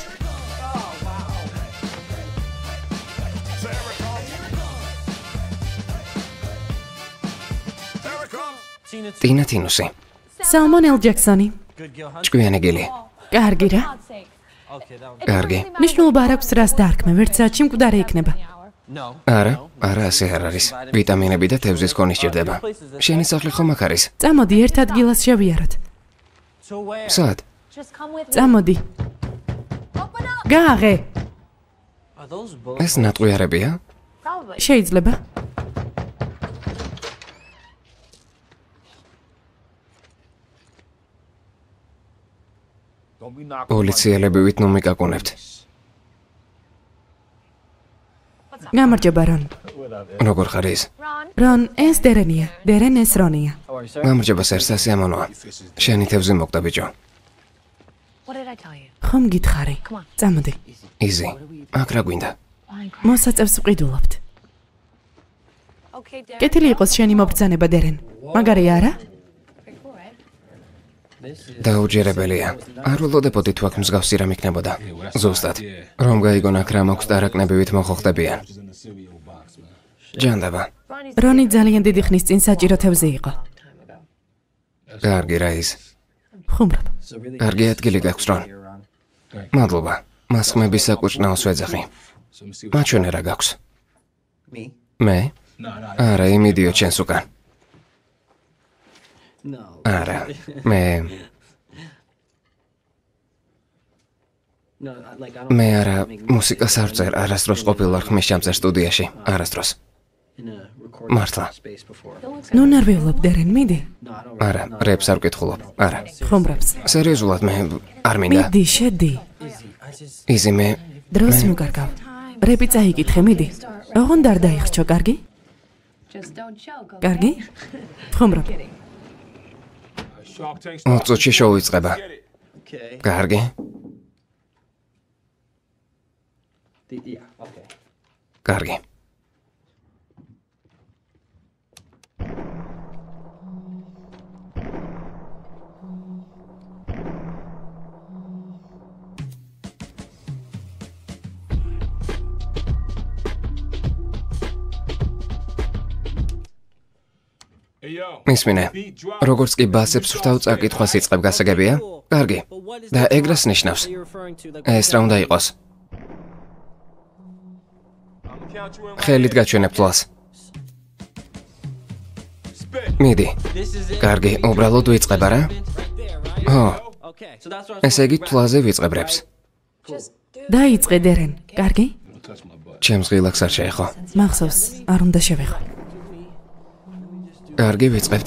ტინა თინუსი. სალმონ ელ ჯექსონი. ჭკვიანი გილი. კარგი რა. კარგი. მნიშვნელობა არ აქვს რას დარქმე, ვერც საათში მკვდარი იქნება. არა, არა ასე არ არის. ვიტამინები და თევზის ქონი სჭირდება. შენი სახლი ხომ აქ არის? წამოდი ერთ ადგილას შევიაროთ. სად? წამოდი. გააღე. ეს ნატყვიარებია? შეიძლება. პოლიციელები ვით ნუ მიკაკუნებთ. გამარჯობა რონ. როგორ ხარ ის? რონ ეს დერენია, დერენ ეს რონია. გამარჯობა სერსა სიამონოა. შენი თევზი მოკდა ბიჭო. ხომ გითხარი? წამოდი. იზი. აქ რა გვინდა? მოსაწევს ვყიდულობთ. კეთილი იყოს შენი მობრძანება დერენ. მაგარი არა? დაუჯერებელია. არ ველოდებოდი თუ აქ მსგავსი რამ იქნებოდა. ზუსტად. რომ გაიგონ აქ რა მაქვს დარაკნებივით მოხოხდებიან. ჯანდაბა. რონი ძალიან დიდი ხნის წინ საჭირო თევზი იყო. კარგი რა ის. ხუმრობ. კარგი ადგილი გაქვს რონ. მადლობა. მას ხმების საკუჭნაოს ვეძახი. მაჩვენე რა გაქვს. მე? არა, იმ იდიოტ შენს უკან. არა, მე... მე არა, მუსიკას არ ვწერ, არასდროს ყოფილ ვარ ხმის ჩამწერ სტუდიაში, არასდროს. მართლა. ნუ ნერვიულობ დერენ, მიდი. არა, რეპს არ ვკითხულობ, არა. ხუმრობს. სერიოზულად მე არ მინდა. მიდი, შედი. იზი მე... დროს მოგარგავ. რეპი წაიკითხე, მიდი. ოღონდ არ დაიხრჩო, კარგი? კარგი? ხუმრობ. ოწუჩი შოუ იწყება. კარგი? კარგი. მისმინე, როგორც კი ბასებს ვრთავ წაკითხვას იწყებ გასაგებია? კარგი. და ეგრას ნიშნავს. ეს რა უნდა იყოს? ხელით გაჩვენებ თვალს. მიდი. კარგი, უბრალოდ ვიწყებ არა? ო. ესე იგი თვალზე ვიწყებ რეპს. დაიწყე დერენ, კარგი? ჩემს ღილაკს არ შეეხო. მახსოვს, არ უნდა შევეხო. კარგი ვიწყებთ.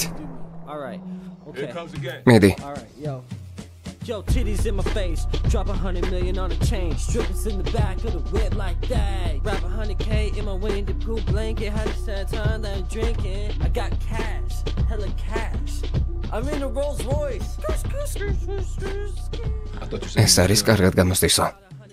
მიდი. Yo, titties in my face, drop a hundred million on a chain, strippers in the back of the whip like that. Wrap a hundred K in my Winnie the Pooh blanket, had a sad time that I'm drinking. I got cash, hella cash. I'm in a Rolls Royce. ეს არის კარგად გამოსტისო.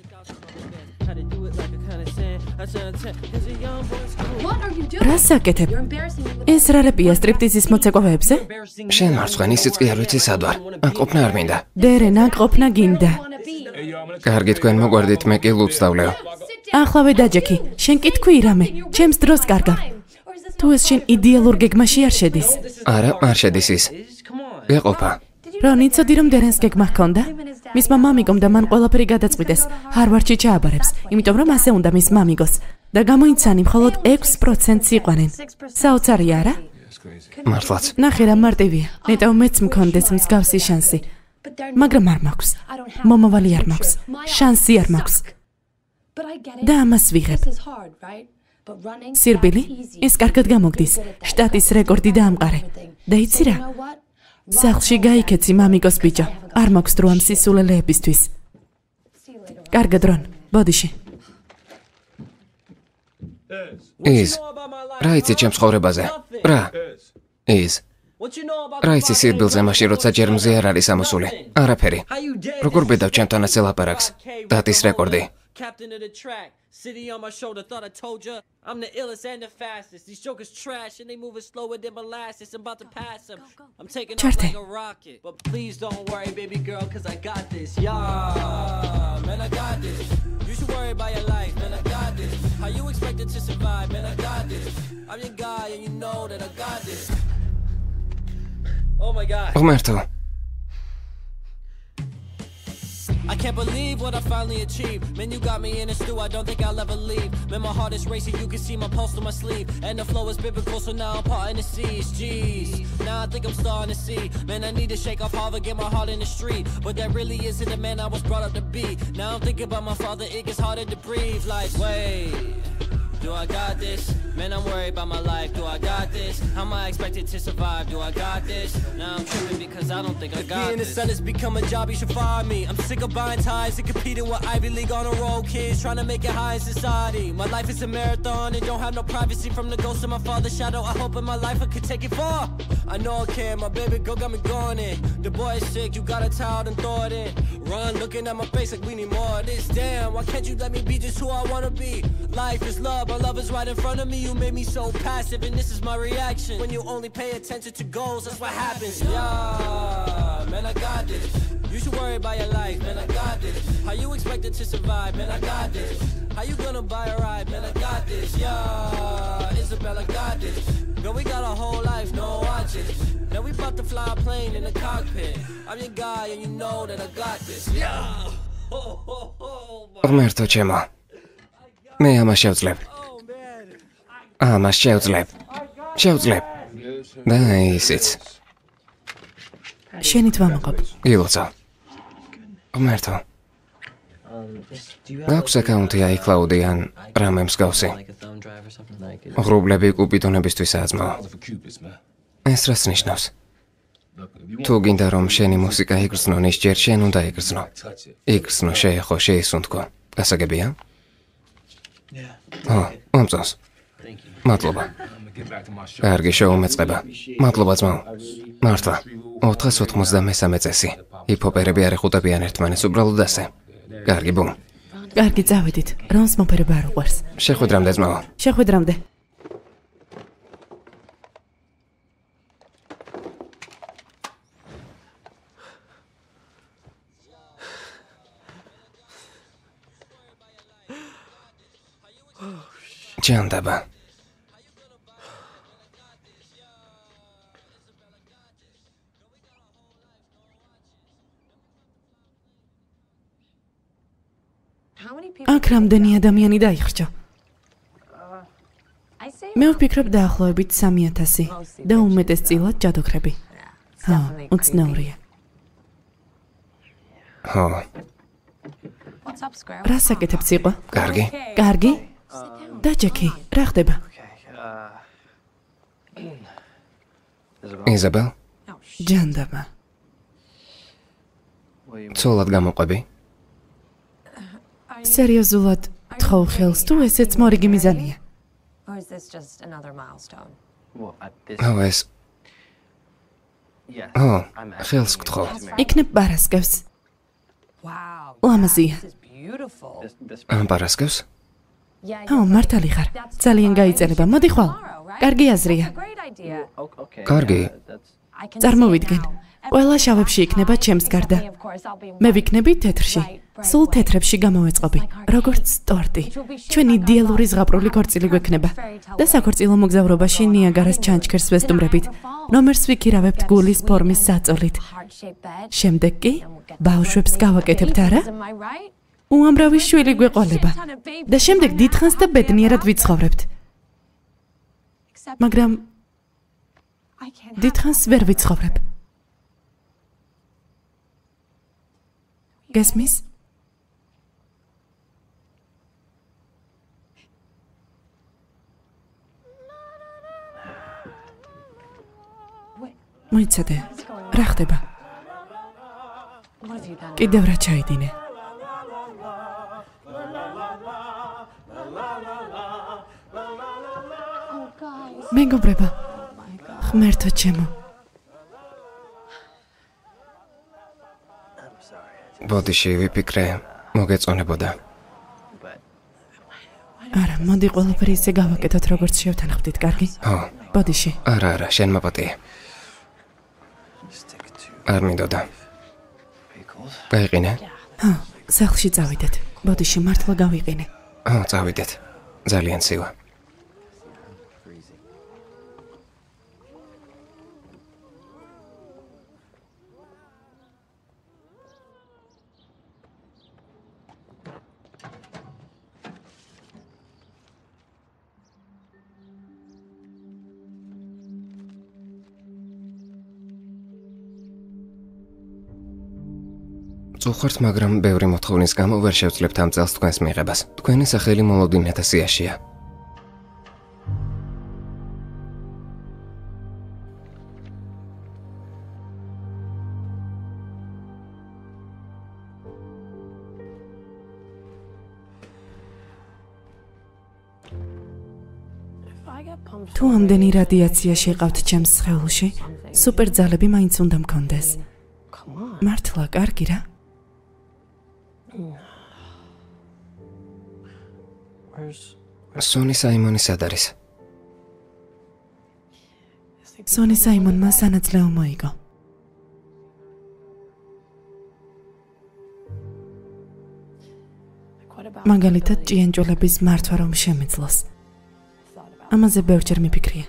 რას საკეთებ? ეს რა რეპია სტრიპტიზის მოცეკვავეებზე? შენ მარცხენ ისიც კი არ ვიცი სად ვარ. აქ ყოფნა არ მინდა. დერენ, აქ ყოფნა გინდა. კარგი თქვენ მოგვარდით, მე კი ლუც დავლევ. ახლავე დაჯექი, შენ კი თქვი რამე, ჩემს დროს კარგავ. თუ ეს შენ იდეალურ გეგმაში არ შედის? არა, არ შედის ის. ეყოფა. რონი, ცოდი რომ დერენს გეგმა ჰქონდა? მისმა მამიკომ და მან ყველაფერი გადაწყვიტეს, ჰარვარდში ჩააბარებს, იმიტომ რომ ასე უნდა მის მამიგოს. და გამოიცანი მხოლოდ ექვს პროცენტს იყვანენ. საოცარი არა? მართლაც. ნახე რა მარტივია. ნეტავ მეც მქონდეს მსგავსი შანსი. მაგრამ არ მაქვს. მომავალი არ მაქვს. შანსი არ მაქვს. და ამას ვიღებ. სირბილი? ეს კარგად გამოგდის. შტატის რეკორდი დაამყარე. და იცი რა? სახლში გაიქეცი მამიკოს ბიჭო. არ მაქვს დრო ამ სისულელეებისთვის. კარგად რონ, ბოდიში. ის. რა იცი ჩემს ცხოვრებაზე? რა? ის. რა იცი სირბილზე მაშინ როცა ჯერ მზე არ არის ამოსული? არაფერი. როგორ ბედავ ჩემთანაც ელაპარაკს? დატის რეკორდი. captain of the track, city on my shoulder. Thought I told ya, I'm the illest and the fastest. These jokers trash and they moving slower than molasses. I'm about to pass them. I'm taking off like a rocket. But please don't worry, baby girl, cause I got this. Yeah, man, I got this. You should worry about your life, man, I got this. How you expected to survive, man, I got this. I'm your guy and you know that I got this. Oh my god. Roberto. I can't believe what I finally achieved. Man, you got me in a stew, I don't think I'll ever leave. Man, my heart is racing, you can see my pulse on my sleeve. And the flow is biblical, so now I'm parting the seas. Jeez, now I think I'm starting to see. Man, I need to shake off Harvard, get my heart in the street. But that really isn't the man I was brought up to be. Now I'm thinking about my father, it gets harder to breathe. Like, wait, do I got this? Man, I'm worried about my life, do I got this? How am I expected to survive, do I got this? Now I'm tripping because I don't think I got this. Being the sun has become a job, you should fire me. I'm sick of buying ties and competing with Ivy League on the road kids, trying to make it high in society. My life is a marathon and don't have no privacy from the ghost of my father's shadow. I hope in my life I could take it far. I know I can, my baby girl got me going in. The boy is sick, you got a towel and throw it in. Run, looking at my face like we need more of this. Damn, why can't you let me be just who I wanna be? Life is love, my love is right in front of me. You made me so passive and this is my reaction. When you only pay attention to goals, that's what happens. Yeah, man, I got this. You should worry about your life, man, I got this. How you expected to survive, man, I got this. How you gonna buy a ride, man, I got this. Yeah, Isabella got this. Girl, we got a whole life, no watches. Now we about to fly a plane in the cockpit. I'm your guy and you know that I got this. Yeah. Roberto, ჩემო. მე ამას შევძლებ. ამას შევძლებ. შევძლებ. და ისიც. შენი თვა მოყავ. გილოცავ. Roberto. გაქვს აკაუნტი iCloud-ი ან რამე მსგავსი? ღრუბლები კუპიდონებისთვისაა ძმაო. ეს რას ნიშნავს? თუ გინდა რომ შენი მუსიკა იგრძნო, ნისჯერ შენ უნდა იგრძნო. იგრძნო, შეეხო, შეისუნთქო. გასაგებია? ო, მომწონს. მადლობა. კარგი შოუ მეწყება. მადლობა ძმაო. მართლა. ოთხას ოცდამესამე წესი. ჰიპ-ჰოპერები არ ეხუტებიან ერთმანეთს, უბრალოდ ასე. კარგი, ბუმ. კარგი, წავედით. რონს მოპერება არ უყვარს. შეხვედრამდე ძმაო. შეხვედრამდე. ჯანდაბა. აქ რამდენი ადამიანი დაიხრჩა? მე ვფიქრობ დაახლოებით სამი ათასი და უმეტესწილად ჯადოქრები. ჰა, უცნაურია. ჰა. რა საკეთებ სიყო? კარგი. კარგი? დაჯექი, რა ხდება? იზაბელ? ჯანდაბა. ცოლად გამოყვები? სერიოზულად თხოვ ხელს თუ ესეც მორიგი მიზანია? ო, ეს... ო, ხელს გთხოვ. იქნებ პარასკევს. ლამაზია. ამ პარასკევს? ო, მართალი ხარ. ძალიან გაიწერება. მოდი ხვალ. კარგი აზრია. კარგი. წარმოვიდგენ. ყველა შავებში იქნება ჩემს გარდა. მე ვიქნები თეთრში. სულ თეთრებში გამოვეწყობი, როგორც ტორტი. ჩვენ იდეალური ზღაპრული ქორწილი გვექნება. და საქორწილო მოგზაურობაში ნიაგარას ჩანჩქერს ვესტუმრებით. ნომერს ვიქირავებთ გულის ფორმის საწოლით. შემდეგ კი ბავშვებს გავაკეთებთ, არა? უამრავი შვილი გვეყოლება. და შემდეგ დიდხანს და ბედნიერად ვიცხოვრებთ. მაგრამ დიდხანს ვერ ვიცხოვრებ. გესმის? მოიცადე, რა ხდება? კიდევ რა ჩაიდინე? მეგობრება, ღმერთო ჩემო. ბოდიში ვიფიქრე, მოგეწონებოდა. არა, მოდი ყველაფერი ისე გავაკეთოთ, როგორც შევთანხმდით, კარგი? ხო. ბოდიში. არა, არა, შენ მაპატიე. არ მინდოდა. გაიყინე? ხო, სახლში წავიდეთ. ბოდიში, მართლა გავიყინე. ხო, წავიდეთ. ძალიან ცივა. წუხართ, მაგრამ ბევრი მოთხოვნის გამო ვერ შევძლებთ ამ წელს თქვენს მიღებას. თქვენი სახელი მოლოდინეთა სიაშია. თუ ამდენი რადიაცია შეყავთ ჩემს სხეულში, სუპერ ძალები მაინც უნდა მქონდეს. მართლა, კარგი რა? სონი საიმონი სად არის? სონი საიმონმა სანაცვლეო მოიგო. მაგალითად, ჭიანჭველების მართვა რომ შემეძლოს. ამაზე ბევრჯერ მიფიქრია.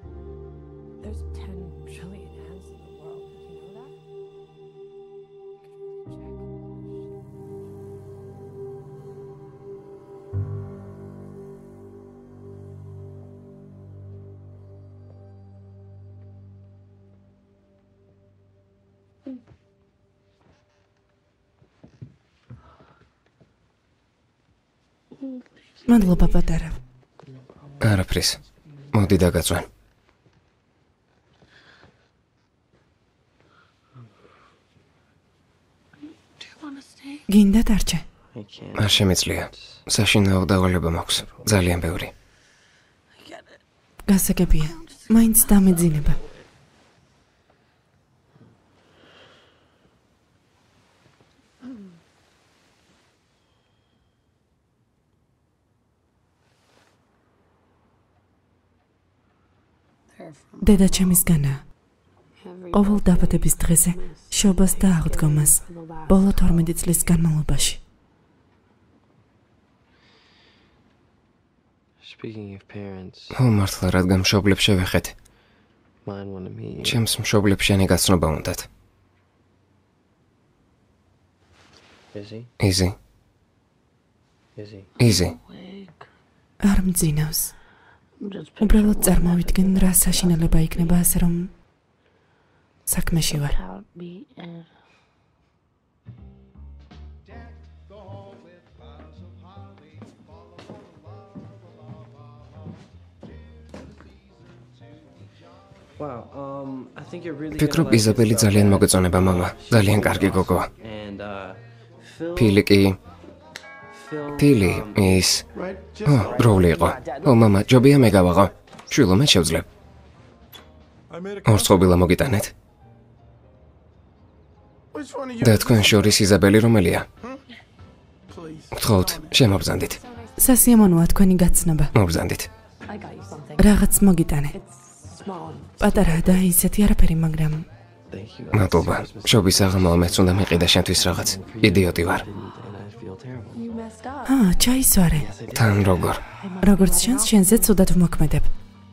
მადლობა პატარა. არაფრის. მოდი დაგაწვენ. გინდა დარჩე. არ შემიძლია. საშინაო დავალება მაქვს. ძალიან ბევრი. გასაგებია. მაინც დამეძინება. დედა ჩემისგანაა. ყოველ დაბადების დღეზე შობას და აღდგომას ბოლო თორმეტი წლის განმავლობაში. ო, მართლა, რადგან მშობლებს შევეხეთ. ჩემს მშობლებს შენი გაცნობა უნდათ. იზი. იზი. არ მძინავს. უბრალოდ წარმოვიდგენ, რა საშინელება იქნება ასე, რომ საქმეში ვარ. ფიქრობ, იზაბელი ძალიან მოგეწონება, მამა. ძალიან კარგი გოგოა. ფილი კი... ფილი ის... ო, დროული იყო. ო, მამა, ჯობია მე გავაღო. შვილო, მე შევძლებ. ორ წყობილა მოგიტანეთ. და თქვენ შორის იზაბელი რომელია? გთხოვთ, შემობრძანდით. სასიამოვნოა თქვენი გაცნობა. მობრძანდით. რაღაც მოგიტანე. პატარა და ისეთი არაფერი, მაგრამ... მადლობა. შობის აღამაო მეც უნდა მიყიდა შენთვის რაღაც. იდიოტი ვარ. აა, ჩაისვარე. თან როგორ? როგორც შენს შენზე ცუდად ვმოქმედებ.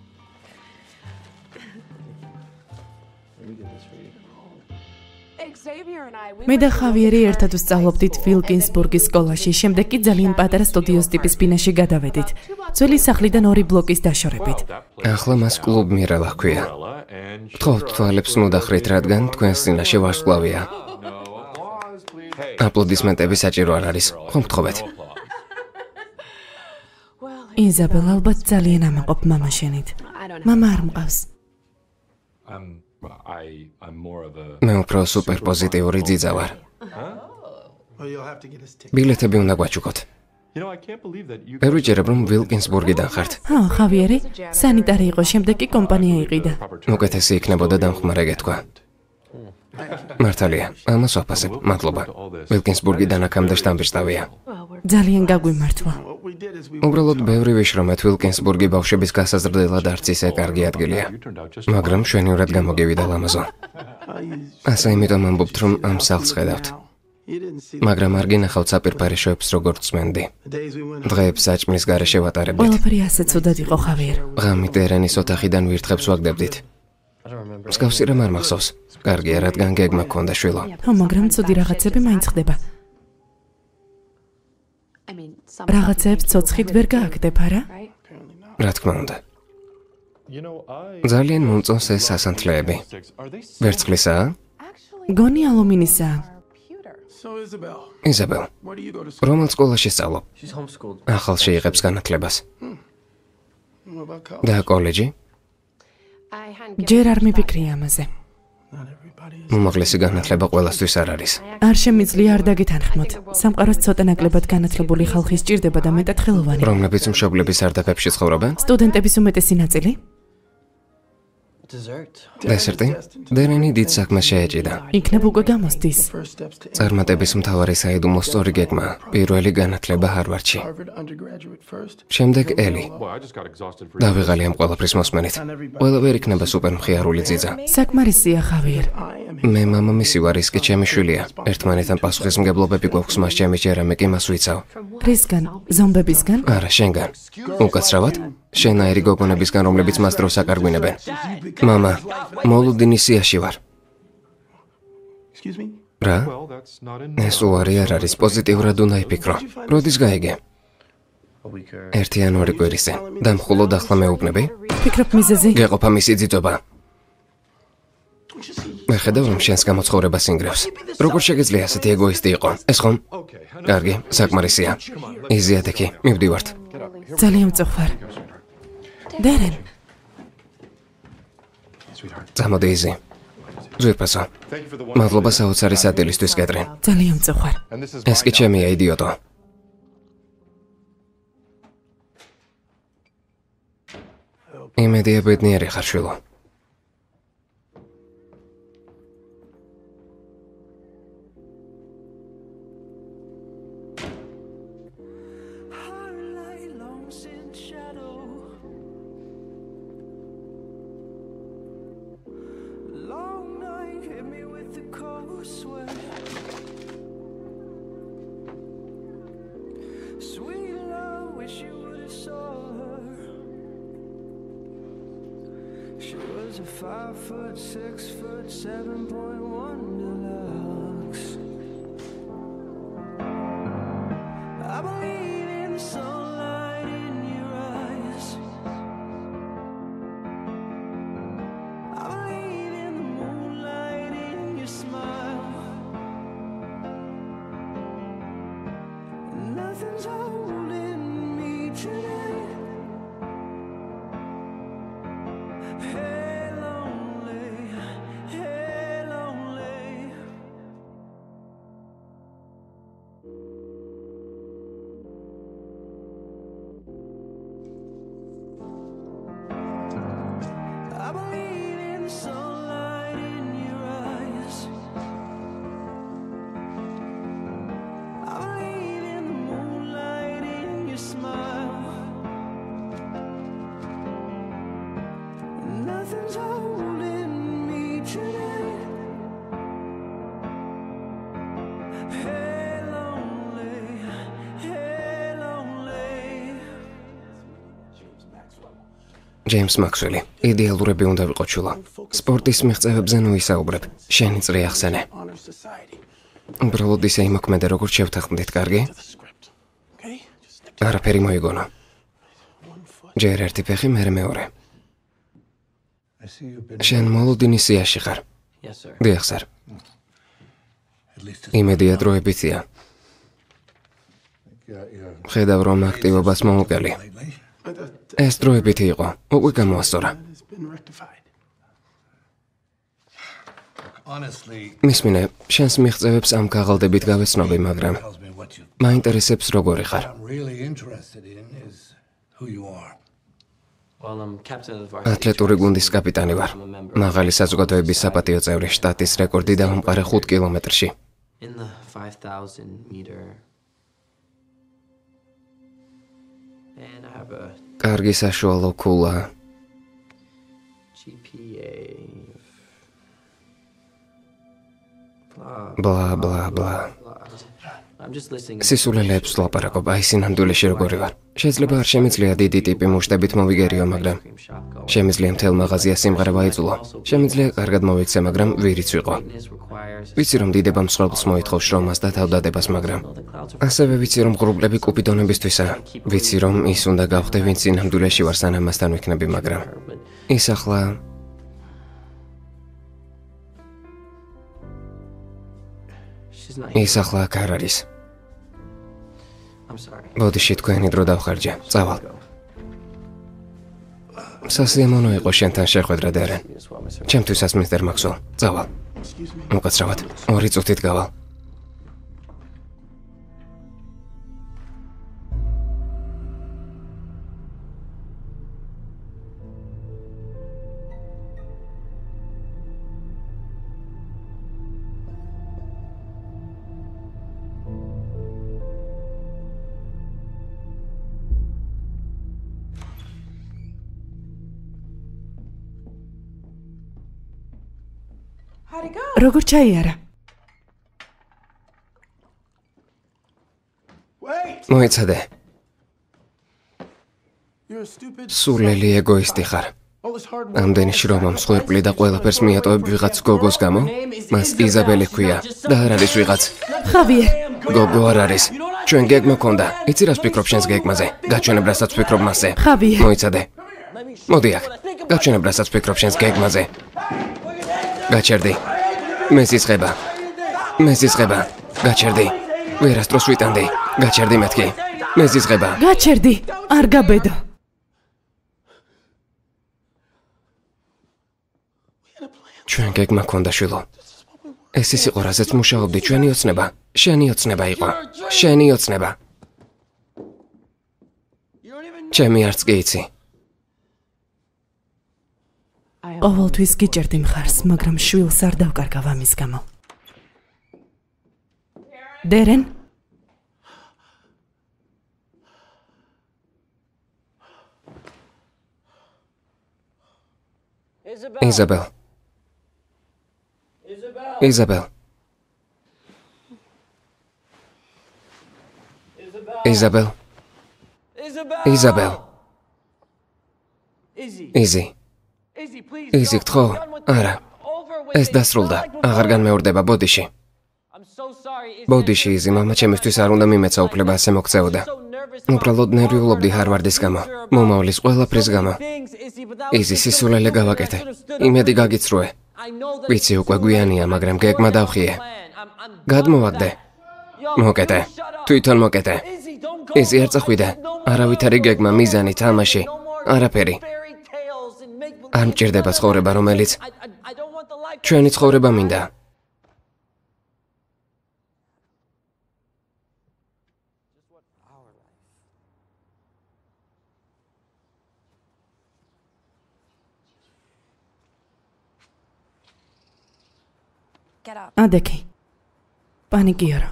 მე და ხავიერი ერთად ვსწავლობდით ვილკინსბურგის სკოლაში, შემდეგ კი ძალიან პატარა სტუდიოს ტიპის ბინაში გადავედით. ძველი სახლიდან ორი ბლოკის დაშორებით. ახლა მას კლუბ მირელა ჰქვია. გთხოვთ, თვალებს მოდახრით, რადგან თქვენს წინაშე ვარსკვლავია. აპლოდისმენტები საჭირო არ არის. ხომ გთხოვეთ? იზაბელ, ალბათ ძალიან ამაყობ მამა შენით. მამა არ მყავს. მე უფრო სუპერ პოზიტიური ძიძა ვარ. ბილეთები უნდა გვაჩუქოთ. ვერ ვიჯერებ, რომ ვილკინსბურგიდან ხართ. ჰა, ხავიერი, სანიტარი იყო, შემდეგ კი კომპანია იყიდა. უკეთესი იქნებოდა დამხმარე გეთქვა. მართალია, ამას ვაფასებ, მადლობა. ვილკინსბურგიდან აქამდე შტამბეშტავია. ძალიან გაგვიმართლა. უბრალოდ ბევრი ვიშრომეთ ვილკინსბურგი ბავშვების გასაზრდელად არც ისე კარგი ადგილია. მაგრამ მშვენივრად გამოგივიდა ლამაზო. ასე იმიტომ ამბობთ, რომ ამ სახლს ხედავთ. მაგრამ არ გინახავთ საპირფარეშოებს როგორც წმენდი. დღეებს საჭმლის გარეშე ვატარებდით. ყველაფერი ასე ცუდად იყო, ხავიერ. ღამით ერენის ოთახიდან ვირთხებს ვაგდებდით. მსგავსი რამ არ მახსოვს. კარგია, რადგან გეგმა გქონდა შვილო. ხო, მაგრამ ცუდი რაღაცები მაინც ხდება. რაღაცებს ცოცხლით ვერ გააგდებ, არა? რა თქმა უნდა. ძალიან მომწონს ეს სასანთლეები. ვერცხლისაა? გონი ალუმინისაა. იზაბელ, რომელ სკოლაში სწავლობ? ახალში იღებს განათლებას. და კოლეჯი? ჯერ არ მიფიქრი ამაზე. უმაღლესი განათლება ყველასთვის არ არის. არ შემიძლია არ დაგეთანხმოთ. სამყაროს ცოტა ნაკლებად განათლებული ხალხი სჭირდება და მეტად ხელოვანი. რომლებიც მშობლების სარდაფებში ცხოვრობენ? სტუდენტების უმეტესი ნაწილი? დესერტი? დერენი დიდ საქმეს შეეჭიდა. იქნებ უკვე გამოსდის. წარმატების მთავარი საიდუმლო სწორი გეგმა, პირველი განათლება ჰარვარდში. შემდეგ ელი. დავიღალი ამ ყველაფრის მოსმენით. ყველა ვერ იქნება სუპერმხიარული ძიძა. საკმარისია, ხავიერ. მე მამამისი ვარ, ის კი ჩემი შვილია. ერთმანეთთან პასუხისმგებლობები გვაქვს, მას ჩემი ჯერამე კი მას ვიცავ. რისგან? ზომბებისგან? არა, შენგან. უკაცრავად? შენაირი გოგონებისგან, რომლებიც მას დროს აკარგვინებენ. მამა, მოლუდინის სიაში ვარ. რა? ეს უარი არ არის, პოზიტიურად უნდა იფიქრო. როდის გაიგე? ერთი ან ორი კვირის წინ. და მხოლოდ ახლა მეუბნები? ფიქრობ მიზეზი? გეყოფა მისი ძიძობა. მე ხედავ, რომ შენს გამოცხოვრებას ინგრევს. როგორ შეგიძლია ასეთი ეგოისტი იყო? ეს ხომ? კარგი, საკმარისია. იზიათექი, მივდივართ. ძალიან მწუხარ. დერენ. წამოდი იზი. ზურპასო. მადლობა საოცარი სადილისთვის, კეტრინ. ძალიან მწუხარ. ეს კი ჩემია, იდიოტო. იმედია ბედნიერი ხარ, შვილო. Five foot, six foot, seven point one deluxe. I believe in the sunlight in your eyes. I believe in the moonlight in your smile. Nothing's holding me tonight. Hey. ჯეიმს მაქსველი, იდეალურები უნდა ვიყო ჩულა. სპორტის მიღწევებზე ნუ ისაუბრებ. შენი წრე ახსენე. უბრალოდ ისე იმოქმედე, როგორც შევთანხმდით, კარგი? არაფერი მოიგონო. ჯერ ერთი ფეხი, მერე მეორე. შენ მოლუდინის სიაში ხარ. დიახ, სარ. იმედია დროებითია. ხედავ, რომ აქტივობას მოუკელი. ეს დროებითი იყო, უკვე გამოასწორა. მისმინე, შენს მიღწევებს ამ ქაღალდებით გავეცნობი, მაგრამ მაინტერესებს როგორი ხარ. ათლეტური გუნდის კაპიტანი ვარ. მაღალი საზოგადოების საპატიო წევრი, შტატის რეკორდი დამამყარე ხუთ კილომეტრში. In the five thousand meter. And I have a კარგი საშუალო ქულა. G P A. ბლა ბლა ბლა. I'm just listening. სისულელეებს ლაპარაკობ, აი სინამდვილეში როგორი ვარ. შეიძლება არ შემიძლია დიდი ტიპი მუშტებით მოვიგერიო, მაგრამ შემიძლია მთელ მაღაზია სიმღერა ვაიძულო. შემიძლია კარგად მოვიქცე, მაგრამ ვირიც ვიყო. ვიცი რომ დიდება მსხვერპლს მოითხოვს შრომას და თავდადებას, მაგრამ ასევე ვიცი რომ ღრუბლები კუპიდონებისთვისაა. ვიცი რომ ის უნდა გავხდე, ვინც სინამდვილეში ვარ, სანამ მასთან ვიქნები, მაგრამ ის ახლა ის ახლა აქ არ არის. ბოდიში თქვენი დრო დავხარჯე, წავალ. სასიამოვნო იყო შენთან შეხვედრა, დერენ. ჩემთვისაც მისტერ მაქსველ, წავალ. მოკაცრავად, ორი წუთით გავალ. როგორ ჩაიარა? მოიცადე. სულელი ეგოისტი ხარ. ამდენი შრომა, მსხვერპლი და ყველაფერს მიატოვებ ვიღაც გოგოს გამო? მას იზაბელი ჰქვია და არ არის ვიღაც. ხავიერ. გოგო არ არის. ჩვენ გეგმა გქონდა. იცი რას ვფიქრობ შენს გეგმაზე? გაჩვენებ რასაც ვფიქრობ მასზე. ხავიერ. მოიცადე. მოდი აქ. გაჩვენებ რასაც ვფიქრობ შენს გეგმაზე. გაჩერდი. მეზისხება. მეზისხება. გაჩერდი. ვერასდროს ვიტანდი. გაჩერდი მეთქი. მეზისხება. გაჩერდი. არ გაბედო. ჩვენ გეგმა გქონდა შვილო. ეს ის იყო, რასაც მუშაობდი, ჩვენი ოცნება. შენი ოცნება იყო. შენი ოცნება. ჩემი არც კი იცი. ყოველთვის გიჭერდი მხარს, მაგრამ შვილს არ დავკარგავ ამის გამო. დერენ? იზაბელ. იზაბელ. იზაბელ. იზაბელ. იზი. იზი, გთხოვ? არა. ეს დასრულდა. აღარ განმეორდება ბოდიში. ბოდიში იზი, მამა ჩემისთვის არ უნდა მიმეცა უფლება ასე მოგწეოდა. უბრალოდ ნერვიულობდი ჰარვარდის გამო. მომავლის ყველაფრის გამო. იზი, სისულელე გავაკეთე. იმედი გაგიცრუე. ვიცი უკვე გვიანია, მაგრამ გეგმა დავხიე. გადმოვაგდე. მოკეტე. თვითონ მოკეტე. იზი, არ წახვიდე. არავითარი გეგმა, მიზანი, თამაში. არაფერი. არ მჭირდება ცხოვრება, რომელიც ჩვენი ცხოვრება მინდა. ადექი. პანიკიარო.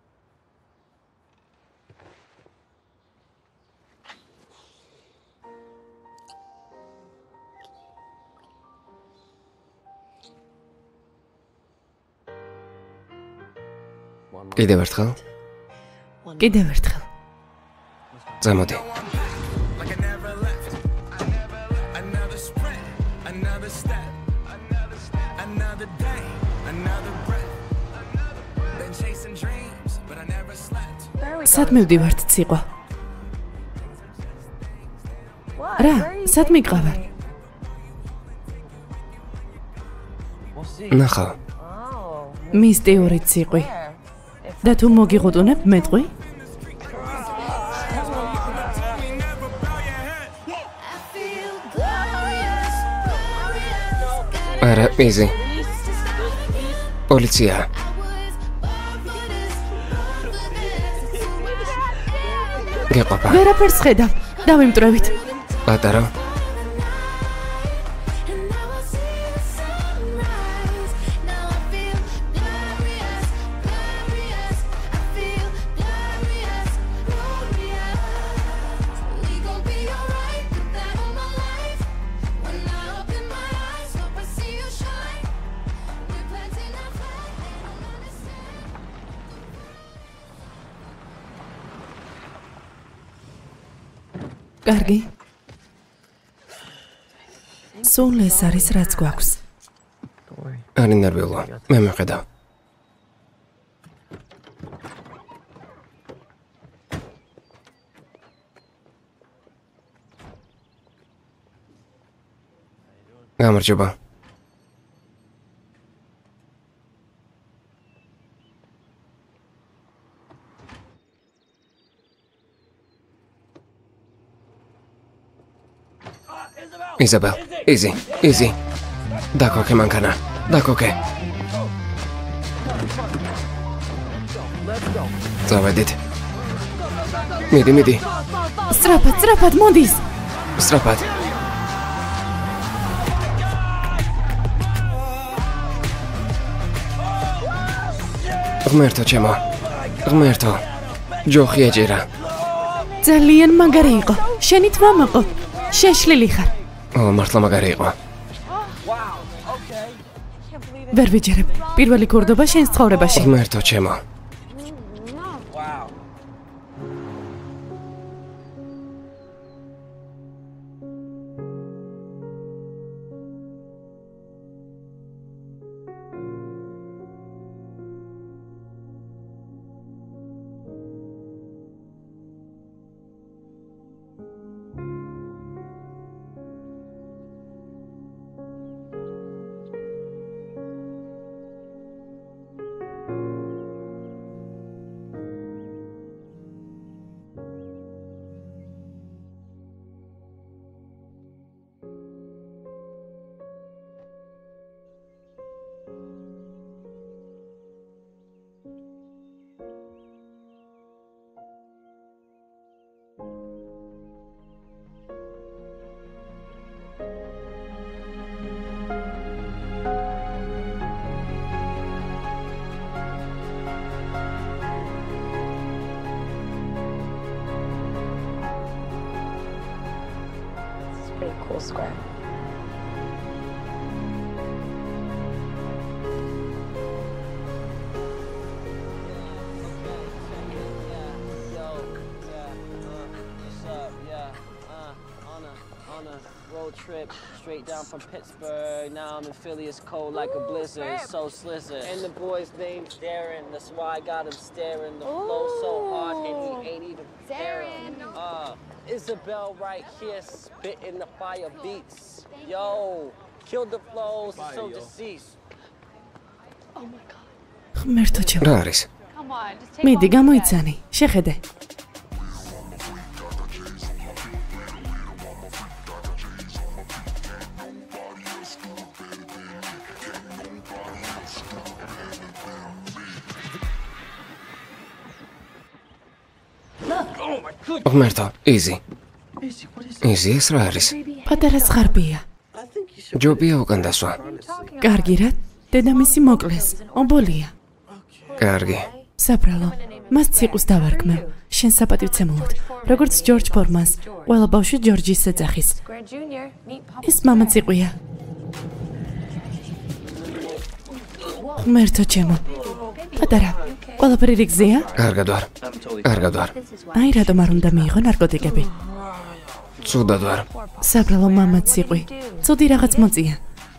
კიდევ ერთხელ? კიდევ ერთხელ. წამოდი. სად მივდივართ ციყვა? რა, სად მიყავარ? ნახავ. მისტიური ციყვი. და თუ მოგიღუტუნებ მეტყვი? არა, იზი. პოლიცია. გეყოფა. ვერაფერს ხედავ. დავიმტრევით. პატარა. კარგი. სულ ეს არის რაც გვაქვს. არ ინერვიულო. მე მეხედავ. გამარჯობა. Isabel, easy, easy. დაკოქე მანქანა, დაკოქე. წავედით. მიდი, მიდი. სწრაფად, სწრაფად მოდის. სწრაფად. ღმერთო ჩემო, ღმერთო, ჯოხი ეჭირა. ძალიან მაგარი იყო. შენი თმა მოყო. შეშლილი ხარ. ო, მართლა მაგარი იყო. ვერ ვიჯერებ. პირველი ქორდობა შენს ცხოვრებაში. ღმერთო ჩემო. Pretty cool square. Trip straight down from Pittsburgh. Now I'm in Philly, it's cold like a blizzard, so slizzard. And the boy's name's Darren, that's why I got him staring. The flow so hard and he ain't even Darren. Uh, Isabel right here spitting the fire beats. Yo, kill the flows, so deceased. Oh my god. ღმერთო ჩემო. რა არის? Come on, just take მიდი off. გამოიცანი. შეხედე. ღმერთო, easy. easy ეს რა არის? პატარა ზღარბია. ჯობია უკან დასვა. კარგი რა. დედამისი მოკლეს. ობოლია. კარგი. საბრალო. მას ციყუს დავარქმევ. შენ საპატივცემულოდ. როგორც ჯორჯ ფორმანს. ყველა ბავშვი ჯორჯის ეძახის. Square Junior, meet Papa. ეს მამა ციყვია. ღმერთო ჩემო. პატარა. ყველაფერი რიგზეა? კარგად ვარ. კარგად ვარ. აი რატომ არ უნდა მიიღო ნარკოტიკები? ცუდად ვარ. საბრალო მამა ციყვი. ცუდი რაღაც მოწია.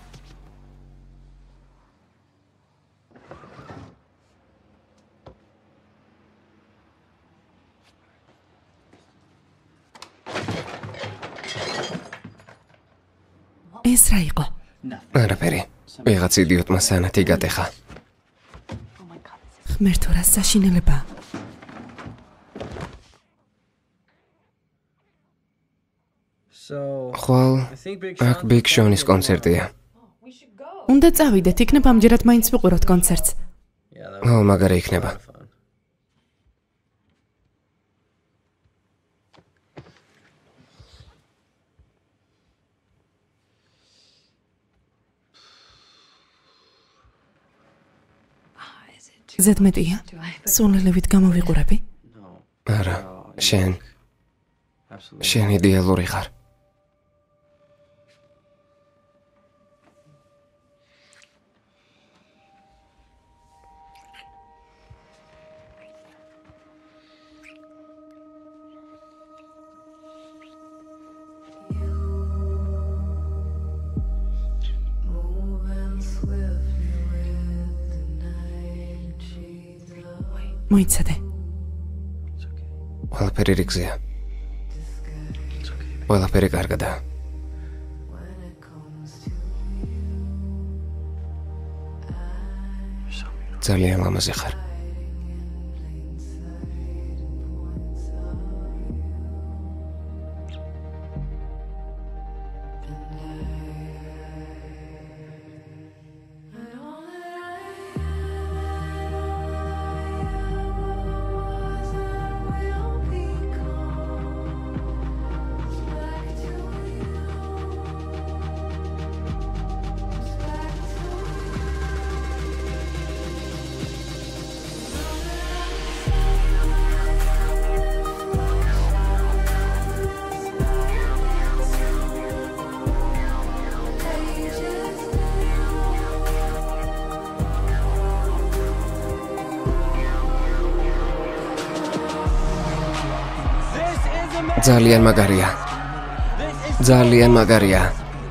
ეს რა იყო? არაფერი. ვიღაც იდიოტმა სანათი გატეხა. ღმერთო რა საშინელება. ხვალ აქ ბიგ შონის კონცერტია. უნდა წავიდეთ, იქნებ ამჯერად მაინც ვიყუროთ კონცერტს. ო, მაგარი იქნება. ზედმეტია. სულელევით გამოვიყურები? არა, შენ. შენ იდეალური ხარ. მოიცადე. ყველაფერი რიგზეა. ყველაფერი კარგადაა. ძალიან ლამაზი ხარ. ძალიან მაგარია. ძალიან მაგარია.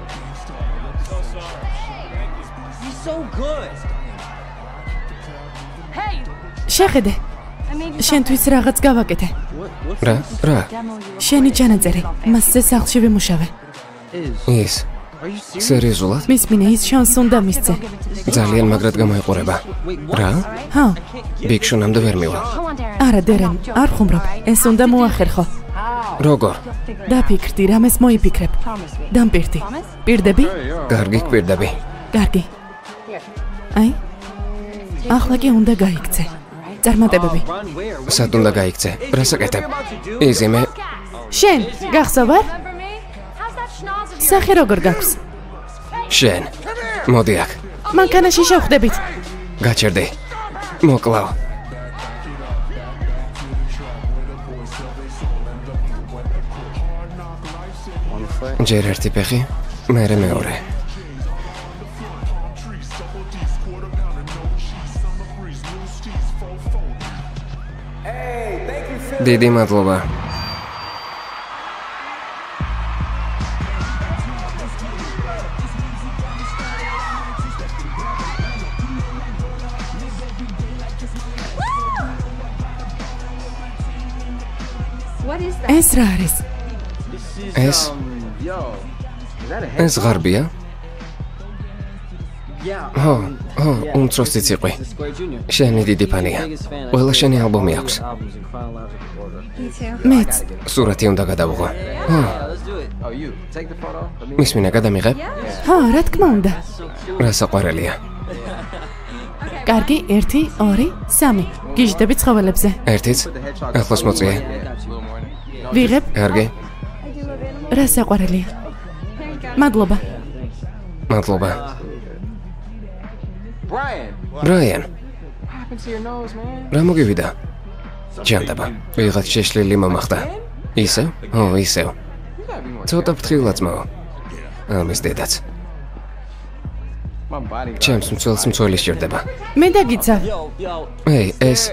შეხედე. შენთვის რაღაც გავაკეთე. რა? რა? შენი ჩანაწერი. მასზე სახლში ვიმუშავე. ის. სერიოზულად? მისმინე ის შანსს უნდა მისცე. ძალიან მაგრად გამოიყურება. რა? ჰა. ბიგშონამდე ვერ მივა. არა დერენ, არ ხუმრობ. ეს უნდა მოახერხო. როგორ? დაფიქრდი, რამეს მოიფიქრებ. დამპირდი. პირდები? კარგი, გვპირდები. კარგი. აი. ახლა კი უნდა გაიქცე. წარმატებები. სად უნდა გაიქცე? რას აკეთებ? იზი მე. შენ, გახსოვარ? სახე როგორ გაქვს? შენ. მოდი აქ. მანქანაში შევხვდებით. გაჩერდი. მოკლავ. ჯერ ერთი ფეხი, მერე მეორე. დიდი მადლობა. ეს რა არის? ეს ეს ღარბია? ო, ო, უმცროსი ციყვი. შენი დიდი ფანია. ყველა შენი ალბომი აქვს. მეც. სურათი უნდა გადავიღო. მისმინა გადამიღებ? ჰა, რა თქმა უნდა. რა საყვარელია? კარგი, ერთი, ორი, სამი. გიჟდები ცხოველებზე. ერთიც? ახლოს მოწიე. ვიღებ? კარგი. რა საყვარელია? მადლობა. მადლობა. ბრაიან. რა მოგივიდა? ჯანდაბა. ვიღაც შეშლილი მომახდა. ისევ? ო, ისევ. ცოტა ფრთხილად ძმაო. ამის დედაც. ჩემს მცველს მცველი სჭირდება. მე დაგიცავ. ეი, ეს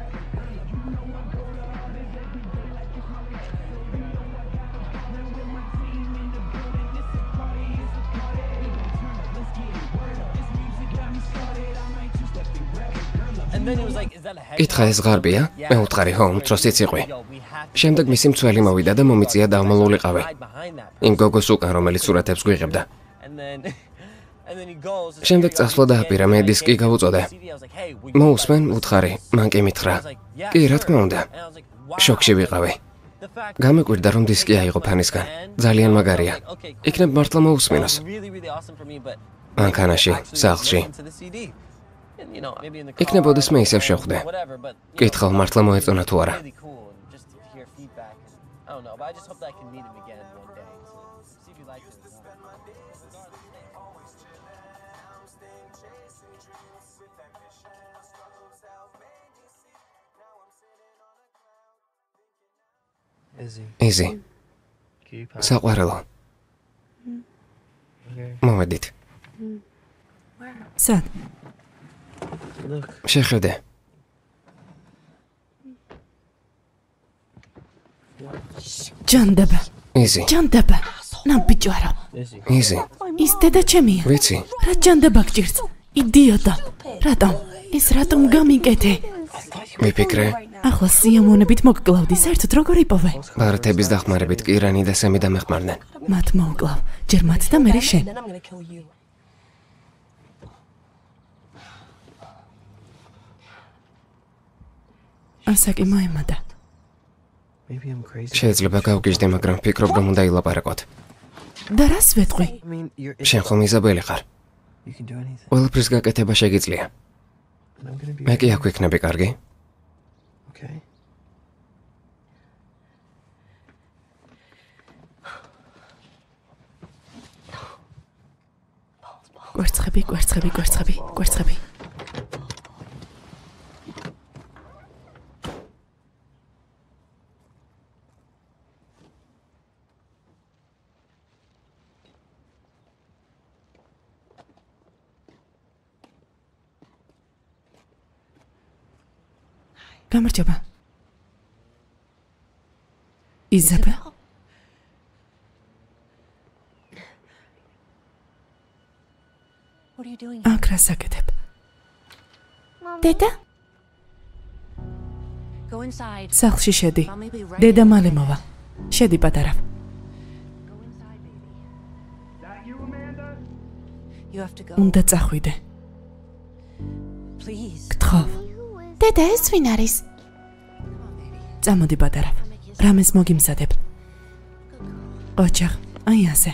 კითხა ეს ღარბია? მე ვუთხარი, ხო, უმცროსი ციყვი. შემდეგ მისი მცველი მოვიდა და მომიწია დავმალულიყავი. იმ გოგოს უკან, რომელიც სურათებს გვიღებდა. შემდეგ წასვლა დააპირა, მე დისკი გავუწოდე. მოусმენ, ვუთხარი, მან კი მითხრა. კი, რა თქმა უნდა. შოკში ვიყავი. გამეკვირდა, რომ დისკი აიღო ფანისგან. ძალიან მაგარია. იქნებ მართლა მოусმინოს. მანქანაში, სახლში. იქნებოდეს მე ისევ შევხვდე. კითხავ, მართლა მოეწონა თუ არა. იზი. საყვარელო. მოვედით. სად? შეხედე. ჯანდაბა. იზი. ჯანდაბა. ნაბიჯვარო. იზი. ის დედა ჩემია. ვიცი. რა ჯანდაბა გჭირს? იდიოტა. რატომ? ის რატომ გამიკეთე? ვიფიქრე, ახლა სიამოვნებით მოგკლავდი, საერთოდ როგორ იპოვე? ბარათების დახმარებით კი რანი და სემი დამეხმარნენ. მათ მოვკლავ, ჯერ მათ და მერე შენ. Then I'm gonna kill you. ასაკი მოემადა. Maybe I'm crazy. შეიძლება გავგიჟდე, მაგრამ ფიქრობ რომ უნდა ილაპარაკოთ. და რას ვეთყვი? I mean, you're შენ ხომ იზაბელი ხარ? you can do anything. ყველაფრის გაკეთება შეგიძლია. And I'm gonna be მე კი აქ ვიქნები, კარგი? okay. კვერცხები, კვერცხები, კვერცხები, კვერცხები. გამარჯობა. იზაბელ? What are you doing? აქ რას აკეთებ? დედა? Go inside. სახლში შედი. Mommy be right. დედა მალე მოვა. შედი პატარა. Go inside, baby. You have to go. უნდა წახვიდე. Please. გთხოვ. დედა, ეს ვინ არის? წამოდი პატარა. რამეს მოგიმზადებ. ოჩახ, აი ასე.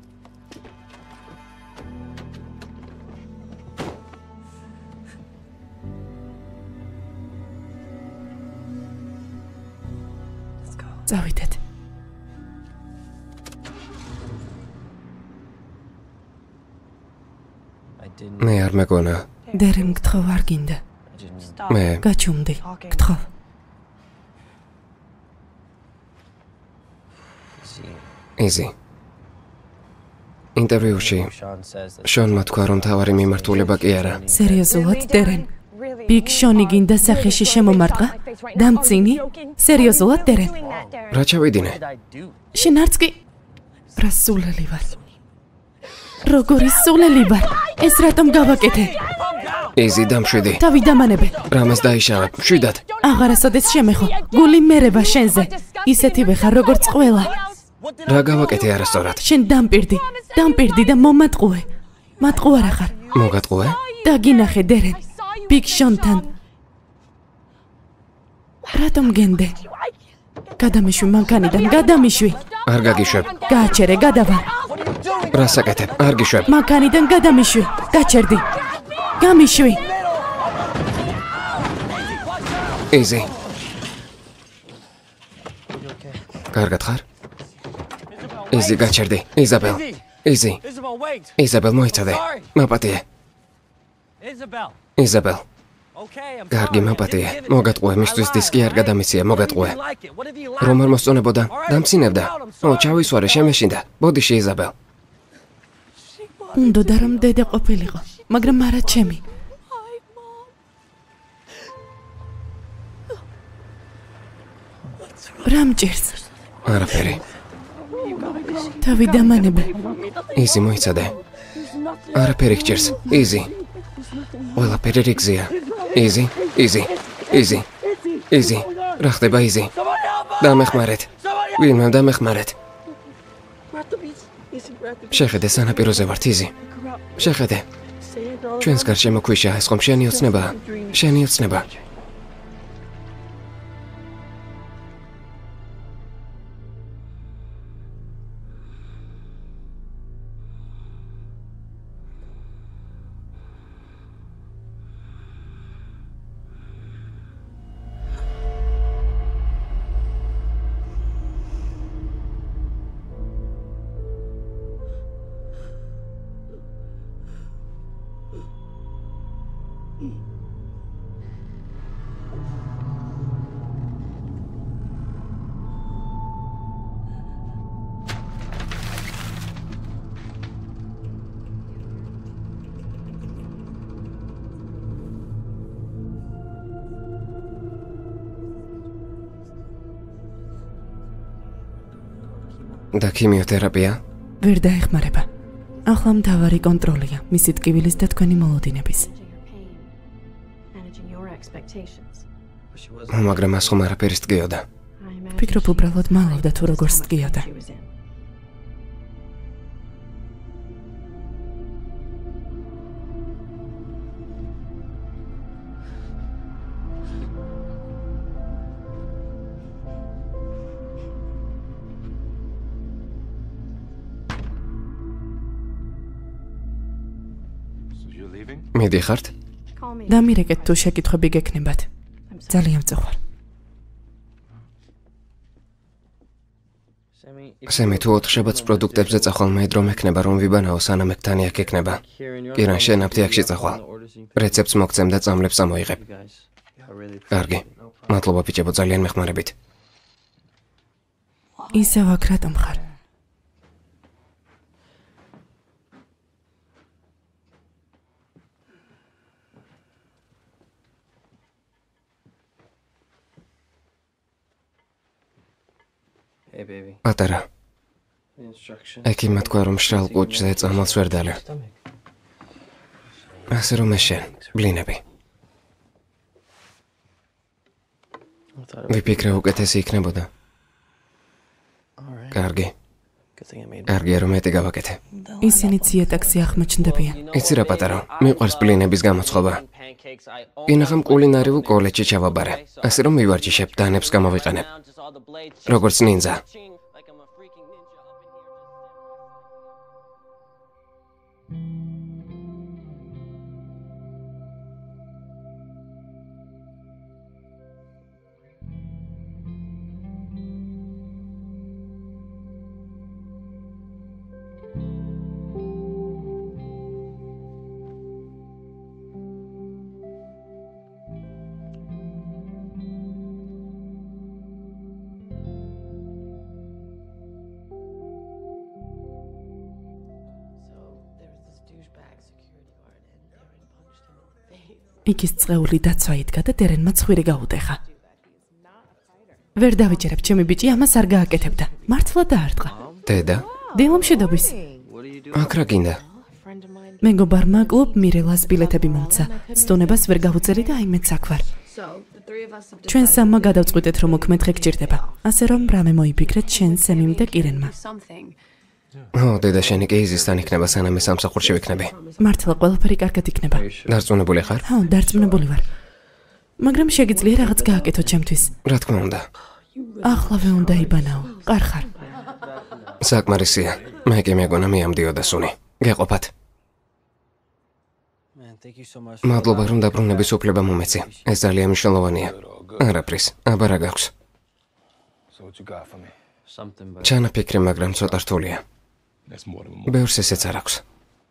წავიდეთ. I didn't. მე არ მეგონა. დერემ გთხოვ არ გინდა. I didn't. Stop. მე გაჩუმდი. გთხოვ. See, იზი. ინტერვიუში Sean says that. შონმა თქვა რომ თავარი მიმართულება კი არა. სერიოზულად, დერენ? ბიგ შონი გინდა სახეში შემომარტყა? დამწინი? სერიოზულად, დერენ? რა ჩავიდინე? What did I do? შენ არც კი რა სულელი ვარ. როგორი სულელი ვარ? ეს რატომ გავაკეთე? იზი დამშვიდი. თავი დამანებე. რამეს დაიშავე. მშვიდად. აღარასოდეს შემეხო. გული მერება შენზე. ისეთივე ხარ როგორც ყველა. რა გავაკეთე არასწორად? შენ დამპირდი. დამპირდი და მომატყუე. მატყუარა ხარ. მოგატყუე? დაგინახე, დერენ. ბიგ შონთან. რატომ გენდე? გადამიშვი მანქანიდან, გადამიშვი. არ გაგიშვებ. გააჩერე, გადავა. რას აკეთებ? არ გიშვებ. მანქანიდან გადამიშვი. გაჩერდი. გამიშვი. იზი. კარგად ხარ? იზი, გაჩერდი. იზაბელ. იზი. Isabel, wait. იზაბელ, მოიცადე. მაპატიე. Isabel. იზაბელ. Okay, I'm კარგი, sorry. I მაპატიე. didn't give it. მოგატყუე, მისთვის I დისკი lied, არ გადამიცია, right? მოგატყუე. What if you like it? What if you like რომ არ it? მოსწონებოდა, დამცინებდა. ო, ჩავისვარე, შემეშინდა. ბოდიში, იზაბელ. უნდოდა რომ დედა ყოფილიყო, მაგრამ არა ჩემი. რა მჭირს? არაფერი. თავი დამანებე. იზი, მოიცადე. არაფერი გჭირს. იზი. ყველაფერი რიგზია. იზი, იზი, იზი. იზი. რა ხდება, იზი? დამეხმარეთ. ვინმე დამეხმარეთ. შეხედე, სანაპიროზე ვართ, იზი. შეხედე. ჩვენს გარშე მოქვიშა, ეს ხომ შენი ოცნებაა? შენი ოცნება. და ქიმიოთერაპია? ვერ დაეხმარება. ახლა მთავარი კონტროლია, მისი ტკივილის და თქვენი მოლოდინების. Managing your pain, managing your expectations. მაგრამ მას ხომ არაფერის ტკიოდა. ფიქრობ უბრალოდ მალავდა თუ როგორ სტკიოდა. მიდიხართ? დამირეკეთ თუ შეკითხვები გექნებათ. ძალიან მწუხარ. სემი თუ ოთხშაბათს პროდუქტებზე წახვალ მედრო მექნება რომ ვიბანაო სანამ ეკთანი აქ ექნება. კირან შენ აფთიაქში წახვალ. რეცეპტს მოგცემ და წამლებს ამოიღებ. კარგი. მადლობა ბიჭებო ძალიან მეხმარებით. ისევ აქ რატომ ხარ? პატარა. ეკიმა თქვა რომ შრალ კუჭზე წამალს ვერ დალევ. ასე რომ ეს შენ, ბლინები. ვიფიქრე უკეთესი იქნებოდა. კარგი. კარგია რომ მეტი გავაკეთე. ისინი ციეტაქსი აღმოჩნდებიან. იცი რა პატარა, მიყვარს ბლინების გამოცხობა. ინახამ კულინარივ კოლეჯში ჩავაბარე. ასე რომ მივარჯიშებ დანებს გამოვიყენებ. როგორც ნინძა. იქის წეული დაცვა იდგა და დერენმა ცხვირი გაუტეხა. ვერ დავიჯერებ, ჩემი ბიჭი ამას არ გააკეთებდა. მართლა დაარტყა. დედა? დილამშვიდობის. აქ რა გინდა? მეგობარმა კლუბ მირელას ბილეთები მომცა. სტონებას ვერ გავუწერი და აი მეც აქ ვარ. ჩვენ სამმა გადავწყვიტეთ რომ მოქმედ დღე გჭირდება. ასე რომ რამე მოიფიქრეთ შენ, სემიმ და კირენმა. ო, დედა შენი კი იზისთან იქნება სანამ ეს სამსახურში ვიქნები. მართლა ყველაფერი კარგად იქნება. დარწმუნებული ხარ? ხო, დარწმუნებული ვარ. მაგრამ შეგიძლია რაღაც გააკეთო ჩემთვის. რა თქმა უნდა. ახლავე უნდა იბანაო. ყარ ხარ. საკმარისია. მე კი მეგონა მიამდიოდა სუნი. გეყოფათ. მადლობა რომ დაბრუნების უფლება მომეცი. ეს ძალიან მნიშვნელოვანია. არაფრის, აბა რა გაქვს? ჩანაფიქრე, მაგრამ ცოტა რთულია. ბევრს ესეც არ აქვს.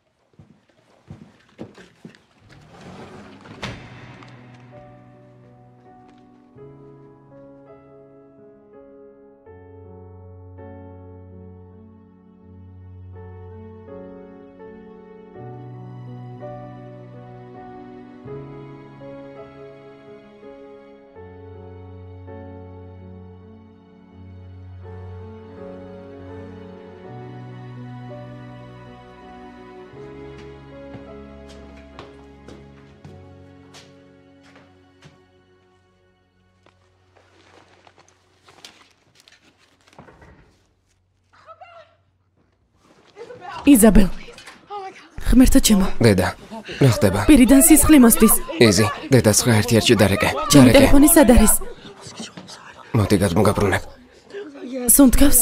იზაბელ. ღმერთო ჩემო. დედა, რა ხდება? პირიდან სისხლი მოსდის. იზი, დედა სხვა ერთ-ერთში დარეკე. ჩემი ტელეფონი სად არის? მოდი გადმოგაბრუნებ. სუნთქავს?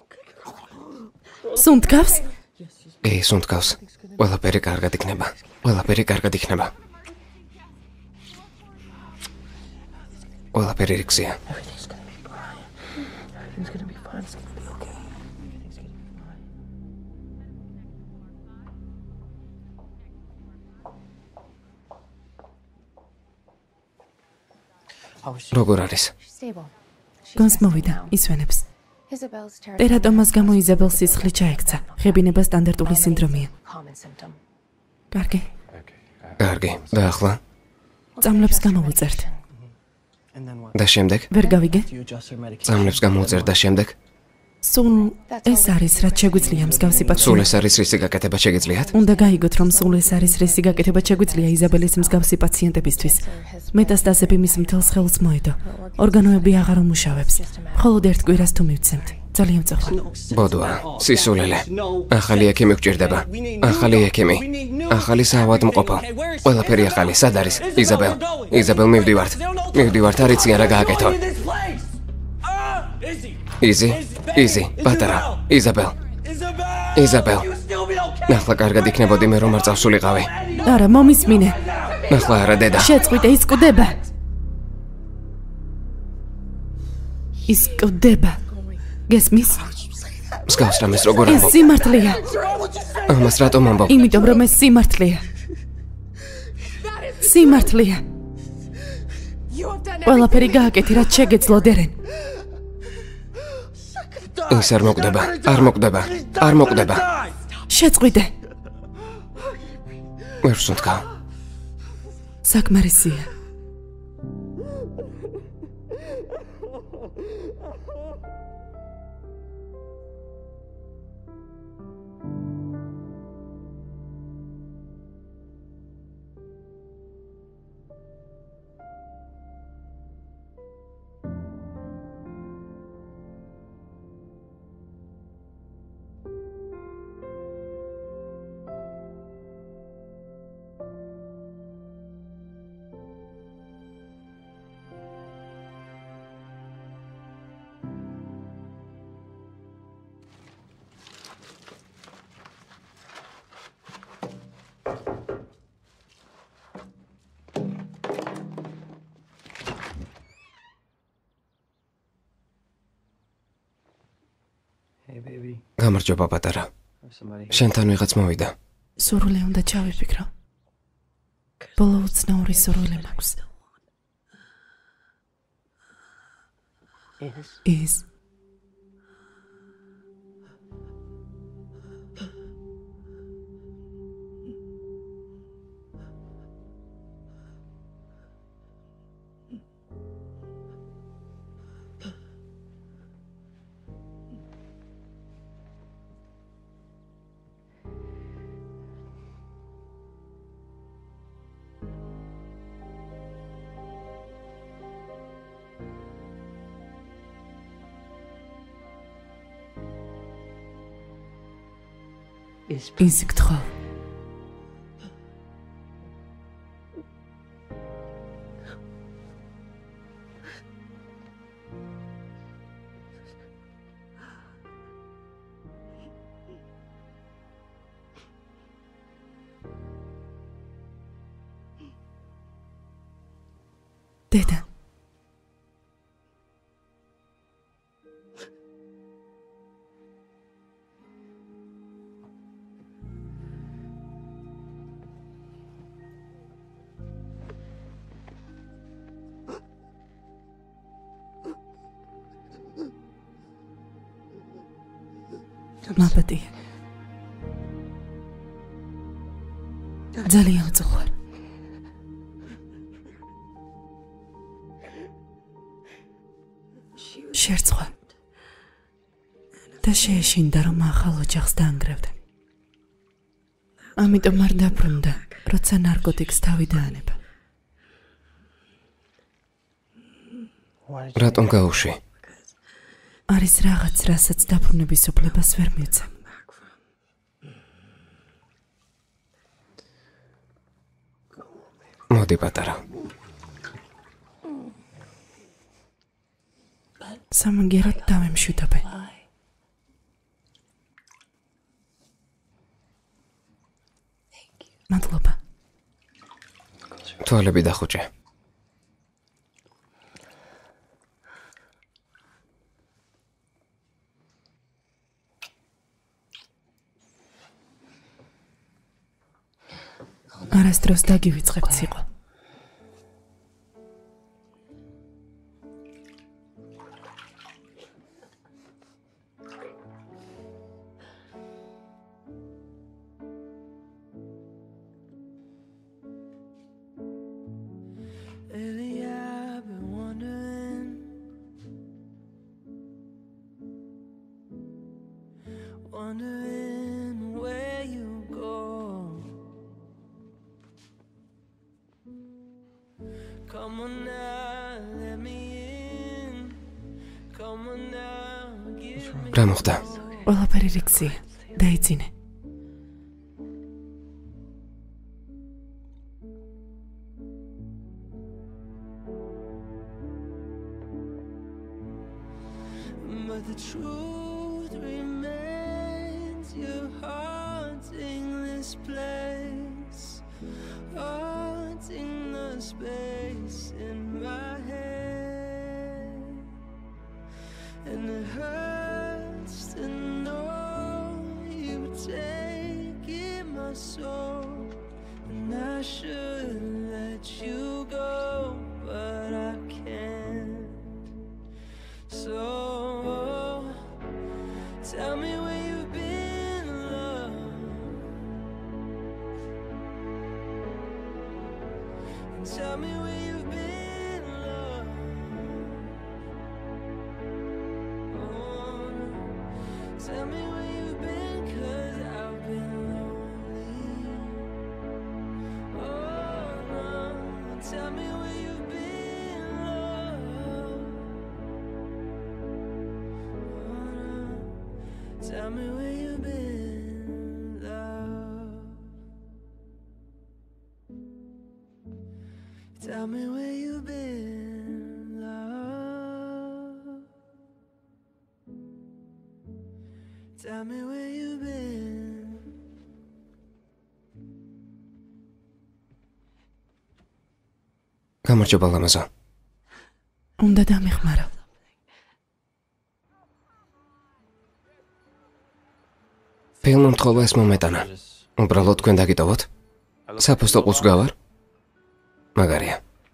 სუნთქავს? ე, სუნთქავს. ყველაფერი კარგად იქნება. ყველაფერი კარგად იქნება. ყველაფერი რიქსია. როგორ არის? გონს მოვიდა, ისვენებს. ტერატომას გამო იზაბელს სისხლი ჩაექცა. ღებინება სტანდარტული სინდრომია. კარგი. კარგი. და ახლა? წამლებს გამოვუწერთ. და შემდეგ? ვერ გავიგე? წამლებს გამოვუწერ და შემდეგ? სულ ეს არის რაც შეგვიძლია მსგავსი პაციენტი. სულ ეს არის რისი გაკეთება შეგიძლიათ? უნდა გაიგოთ, რომ სულ ეს არის რისი გაკეთება შეგვიძლია იზაბელის მსგავსი პაციენტებისთვის. მეტასტაზები მის მთელს ხელს მოედო. ორგანოები აღარ უმუშავებს. მხოლოდ ერთ კვირას თუ მივცემთ. ძალიან მწოხა. ბოდვა, სისულელე. ახალი ექიმი გჭირდება. ახალი ექიმი. ახალი საავადმყოფო. ყველაფერი ახალი. სად არის? იზაბელ. იზაბელ, მივდივართ. მივდივართ, არიცი არა გააკეთო. იზი, იზი, პატარა, იზაბელ. იზაბელ. ნახლა კარგად იქნებოდი მე რომ არ წავსულიყავი. არა, მომისმინე. ნახლა არა დედა. შეწყვიტე, ის კვდება. ის კვდება. გესმის? მსგავს რამეს როგორ ეს ამბობ? სიმართლეა. ამას რატომ ამბობ? იმიტომ რომ ეს სიმართლეა. სიმართლეა. ყველაფერი გააკეთე, რაც შეგეძლოდერენ. ის არ მოკვდება, არ მოკვდება, არ მოკვდება. შეწყვიტე. ვერ ვსუნთქავ. საკმარისია. გამარჯობა პატარა. შენთან ვიღაც მოვიდა. სურვილი უნდა ჩავიფიქრო. ბოლო უცნაური სურვილი მაქვს. ის ის გთხოვ. დედა. მაბადია. ძალიან მწუხარ. შერწყვა და შეეშინდა რომ ახალ ოჯახს დაანგრევდა. ამიტომ არ დაბრუნდა, როცა ნარკოტიკს თავი დაანება. რატომ გაუში? არის რაღაც, რასაც დაბრუნების უფლებას ვერ მივცემ. მოდი პატარა. სამაგიეროდ დავემშვიდობე. მადლობა. თვალები დახუჭე. არასდროს დაგივიწყებთ სიყო. Come on now, let me in. Come on now, give me. რა მოხდა? ყველაფერი რიქსია. დაიძინე. But the truth remains, you're haunting this place, haunting the space in my head, and it hurts to know you've taken my soul, and I should let you go, but I can't. So tell me where you've been, love, and tell me where you've been, love. Oh, tell me where you've been, 'cause I've been lonely. Oh, no. Tell me where you've been, love. Tell me where you've been, love. Tell me where you've been, love. Tell me where you've been. გამარჯობა ლამაზო. უნდა დამეხმარო. ფილმ მთხოვა ეს მომეტანა. უბრალოდ თქვენ დაგიტოვოთ? საფოსტო ყუთს გავარ? მაგარია.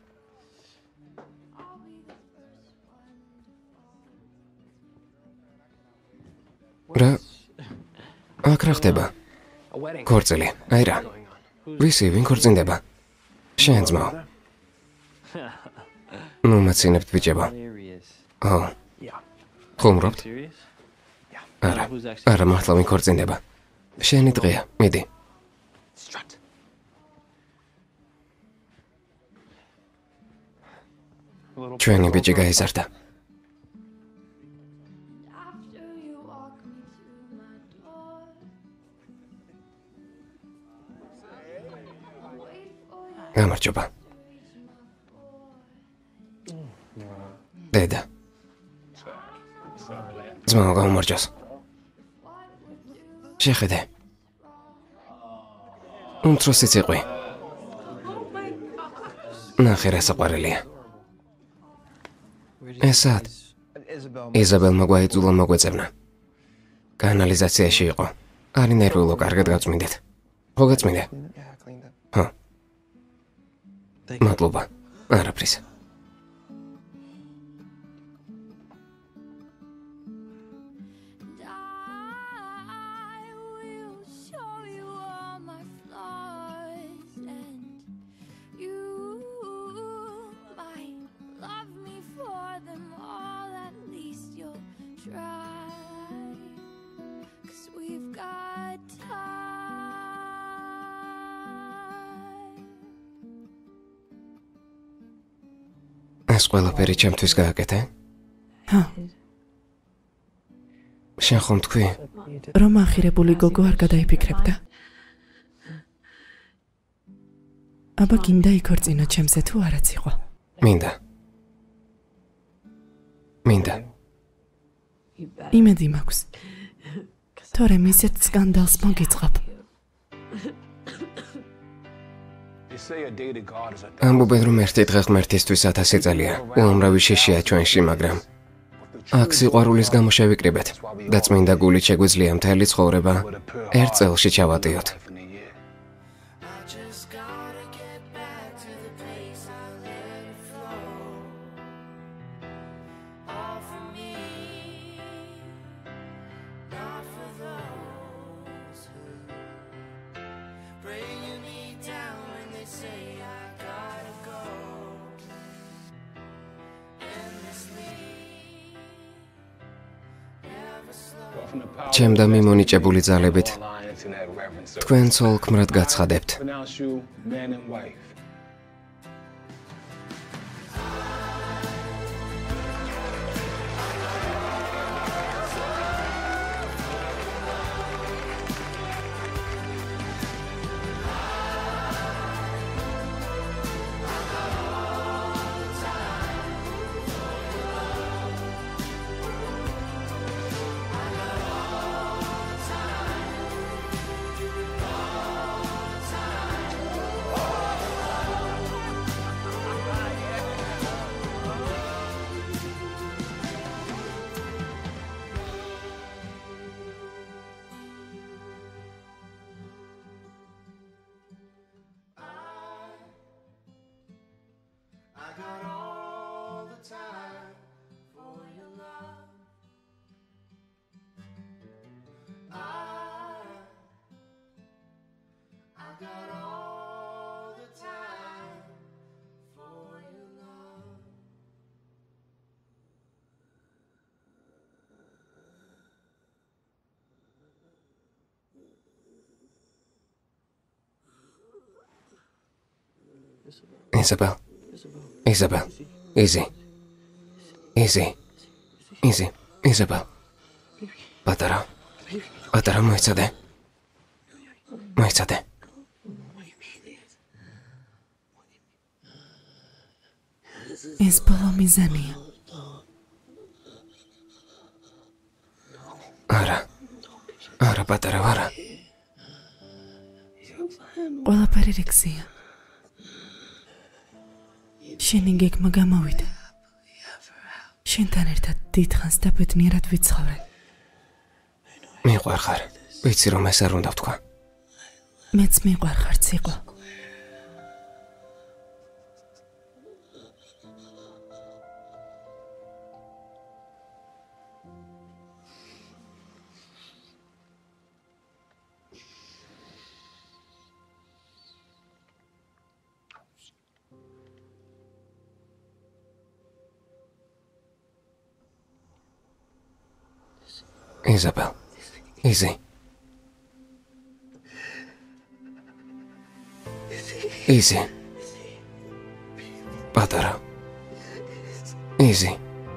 რა? აქ რა ხდება? ქორწილი, აი რა. ვისი, ვინ ქორწინდება? შენ ძმაო. ნუ მაცინებთ ბიჭებო. ო. ხუმრობთ? არა, არა მართლა ვინ ქორწინდება. შენი დღეა, მიდი. ჩვენი ბიჭი გაიზარდა. გამარჯობა. დედა. ძმაო გამარჯოს. შეხედე. უმცროსიც იყვი. ნახე რა საყვარელია. ესად. იზაბელმა გვაიძულა მოგვეწევნა. კანალიზაციაში იყო. არი ნერვიულო, კარგად გავწმინდეთ. ხო გაწმინდე? ხო. მადლობა. არაფრის. ეს ყველაფერი ჩემთვის გააკეთე? ჰა. შენ ხომ თქვი? რომ ახირებული გოგო არ გადაიფიქრებდა? აბა გინდა იქორწინო ჩემზე თუ არაც იყო? მინდა. მინდა. იმედი მაქვს. თორემ ისეთ სკანდალს მოგიწყობ. ამბობენ რომ ერთი დღე ღმერთისთვის ათასი წელია. უამრავი შეშია ჩვენში, მაგრამ აქ სიყვარულის გამო შევიკრიბეთ და წმინდა გულით შეგვიძლია მთელი ცხოვრება ერთ წელში ჩავატიოთ. ჩემ და მიმონიჭებული ძალებით თქვენ ცოლ-ქმრად გაცხადებთ. got all the time for your love. I, I got all the time for your love. Isabel. Isabel. Easy. Easy. Easy. Isabel. პატარა. პატარა მოიცადე. მოიცადე. ეს ბოლო მიზანია. არა. არა, პატარა, არა. ყველაფერი რიგზია. შენი გეგმა გამოვიდა. შენთან ერთად დიდხანს და ბედნიერად ვიცხოვრე. მიყვარ ხარ. ვიცი რომ ეს არ უნდა ვთქვა. მეც მიყვარ ხარ ციყვა. Isabel. Easy. Easy. პატარა. Easy.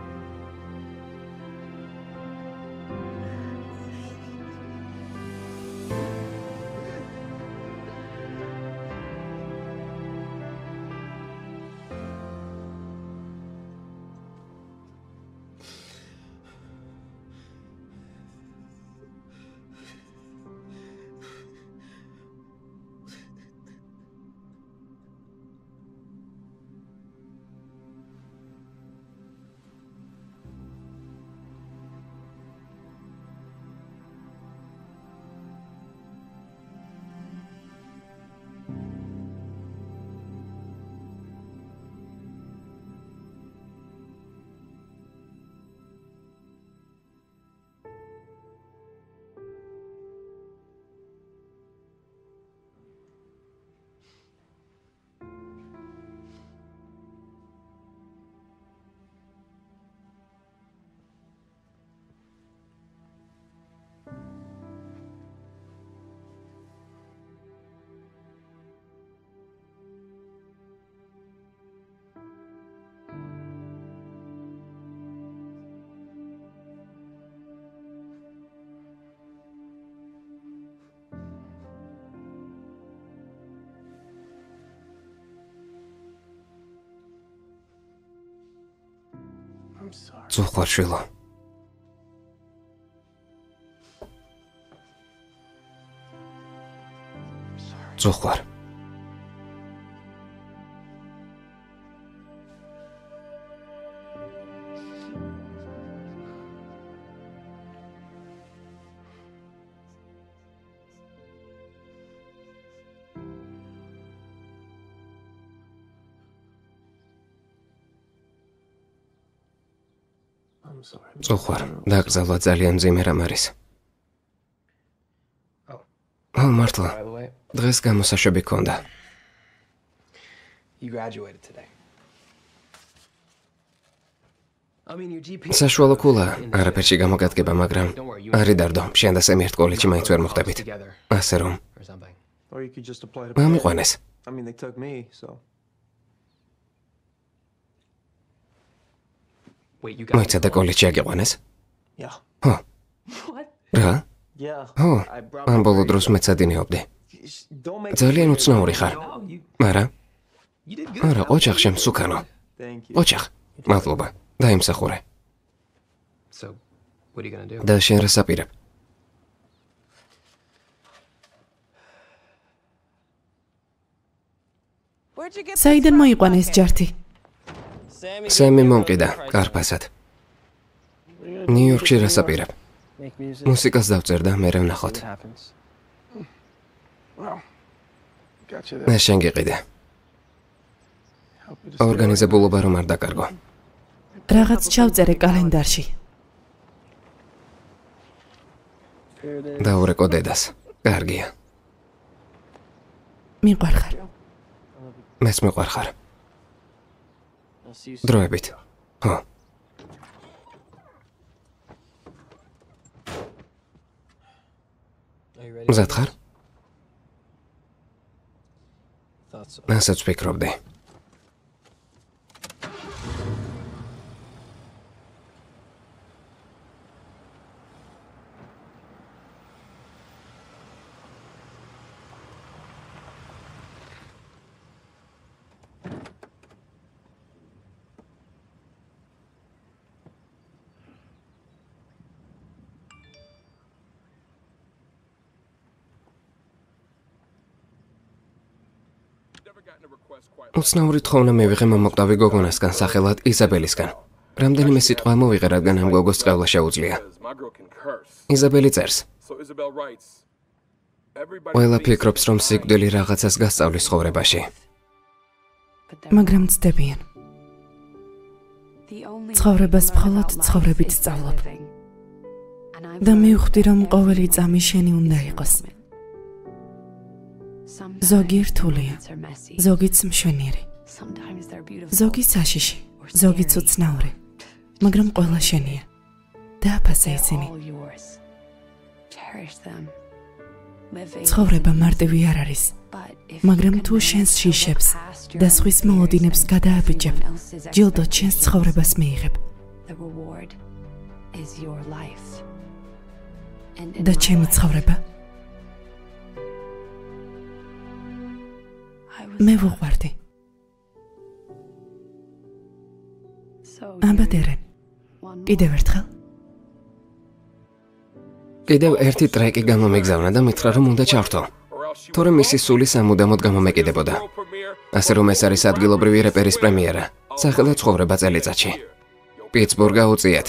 Წუხარ შვილო. წუხარ. წუხარ. დაკრძალვა ძალიან მძიმე რამ არის. ო, მართლა. დღეს გამოსაშვები გქონდა. საშუალო ქულა არაფერში გამოგადგება, მაგრამ არი დარდო, შენ და სემი ერთ კოლეჯში მაინც ვერ მოხვდებით. ასე რომ ამიყვანეს. მოიცადე კოლეჯში აგიყვანეს? ხო. რა? ხო, ამ ბოლო დროს მეც ადინეობდი. ძალიან უცნაური ხარ. არა? არა, ოჯახ შემსუქანო. ოჯახ. მადლობა. დაიმსახურე. და შენ რა საპირებ? საიდან მოიყვანეს ჯართი? სემი მომყიდა, კარპასად. ნიუ-იორკში რა საპირებ? მუსიკას დავწერდა და მე ვნახოთ. და შენ გიყიდე. ორგანიზებულობა რომ არ დაკარგო. რაღაც ჩავწერე კალენდარში. დაურეკო დედას. კარგია. მიყვარხარ. მეც მიყვარხარ. დროებით. ხო. მზად ხარ? ასაც ვფიქრობდი. უცნაური თხოვნა მივიღე მომოკვდავი გოგონასგან სახელად იზაბელისგან. რამდენიმე სიტყვა მოვიღე, რადგან ამ გოგოს წყევლა შეუძლია. იზაბელი წერს. ყველა ფიქრობს, რომ სიკვდილი რაღაცას გასწავლის ცხოვრებაში. მაგრამ ცდებიან. ცხოვრებას მხოლოდ ცხოვრებით სწავლობ. და მივხვდი, რომ ყოველი წამი შენი უნდა იყოს. ზოგი რთულია, ზოგიც მშვენიერი, ზოგი საშიში, ზოგიც უცნაური, მაგრამ ყველა შენია. დააფასე ისინი. ცხოვრება მარტივი არ არის, მაგრამ თუ შენს შიშებს და სხვის მოლოდინებს გადააბიჯებ, ჯილდოდ შენს ცხოვრებას მიიღებ. და ჩემი ცხოვრება? მე ვუყვარდი. აბადერენ. კიდევ ერთხელ. კიდევ ერთი ტრეკი გამომიგზავნა და მითხრა, რომ უნდა ჩავრთო. თორემ მისი სული სამუდამოდ გამომეკიდებოდა. ასე რომ ეს არის ადგილობრივი რეპერის პრემიერა, სახელად ცხოვრება წელიწადში. პიტსბურგა უწიეთ.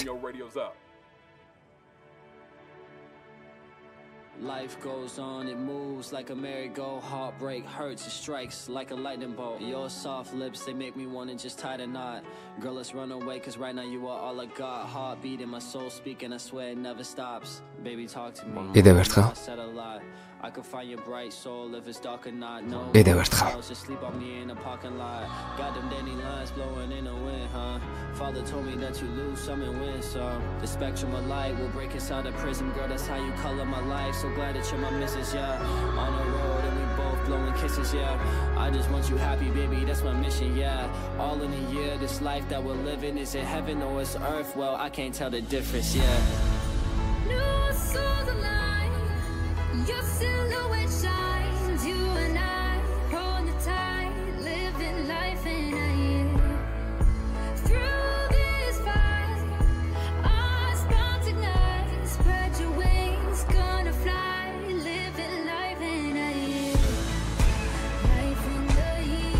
Life goes on, it moves like a merry-go. Heartbreak hurts, it strikes like a lightning bolt. Your soft lips, they make me wanna just tie the knot. Girl, let's run away, cause right now you are all I got. Heartbeat in my soul speaking, I swear it never stops. Baby, talk to me. კიდევ ერთხელ. I could find your bright soul if it's dark or not. No, კიდევ ერთხელ. just sleep on me in a parking lot. Got them dandelions blowing in the wind, huh? Father told me that you lose some and win some. The spectrum of light will break inside a prism, girl. That's how you color my life. So glad that you're my missus, yeah. On the road and we both blowing kisses, yeah. I just want you happy, baby. That's my mission, yeah. All in a year, this life that we're living, is it heaven or it's earth? Well, I can't tell the difference, yeah. New souls alive, your silhouette shines. You and I hold the tide, living life in a year. Through this fight, our sparks ignite. Spread your wings, gonna fly, living life in a year. Life in the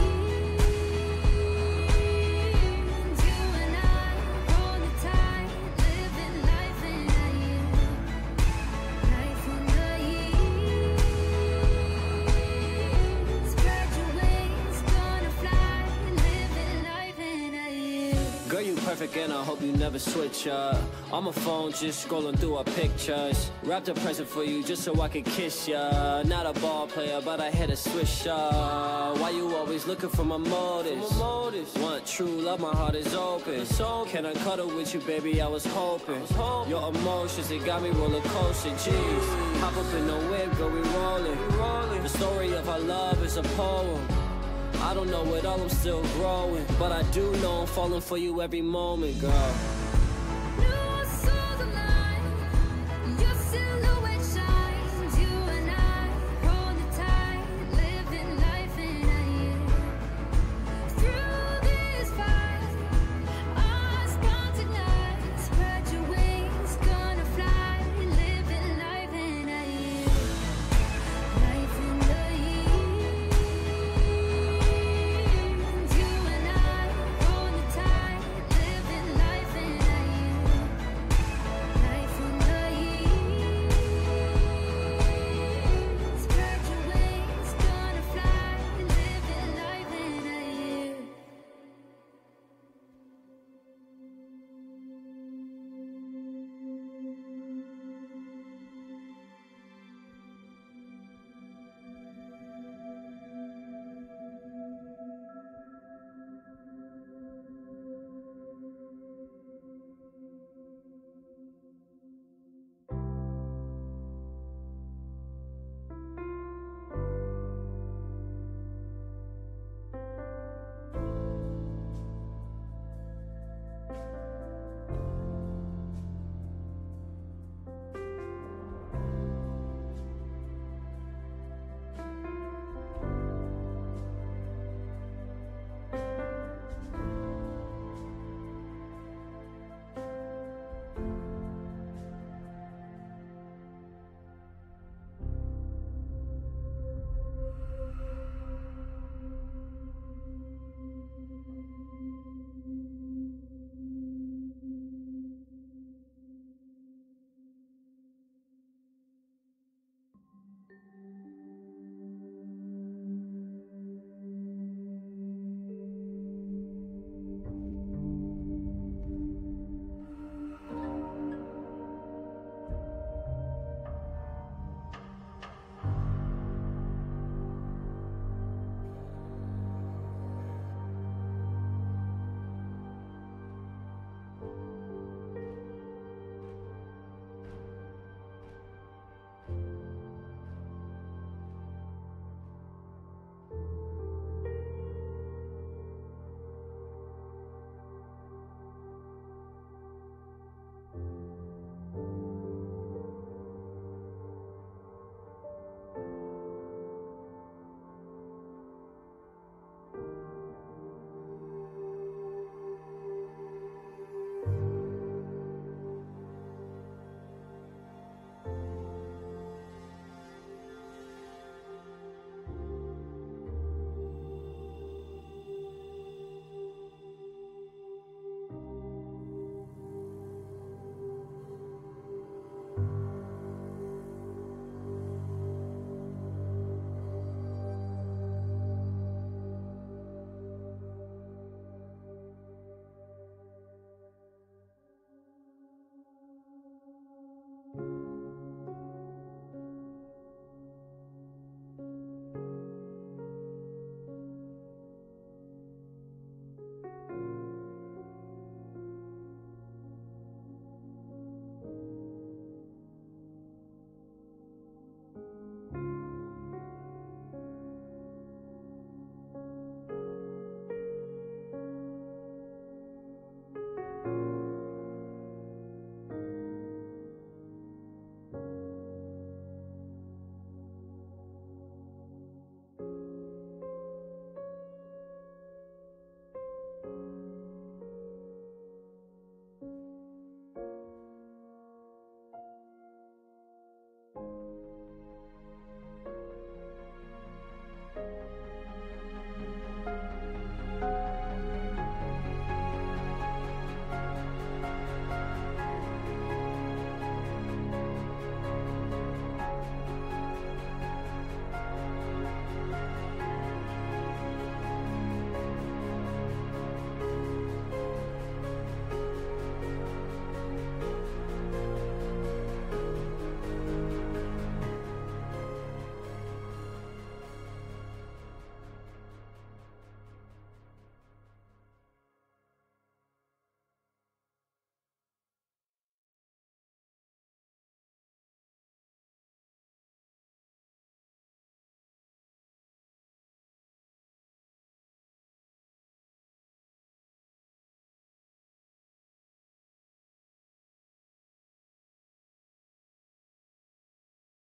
years. You and I hold the tide, living life in a year. Life in the years. Spread your wings, gonna fly, living life in a year. Girl, you perfect and I hope you never switch up. On my phone, just scrolling through our pictures. Wrapped a present for you just so I could kiss ya. Not a ball player, but I hit a switch up. Why you always looking for my motives? Want true love, my heart is open. Can I cuddle with you, baby? I was hoping. Your emotions, it got me roller coaster. Jeez, hop up in the whip, girl, we rolling. The story of our love is a poem. I don't know it all, I'm still growing, but I do know I'm falling for you every moment, girl.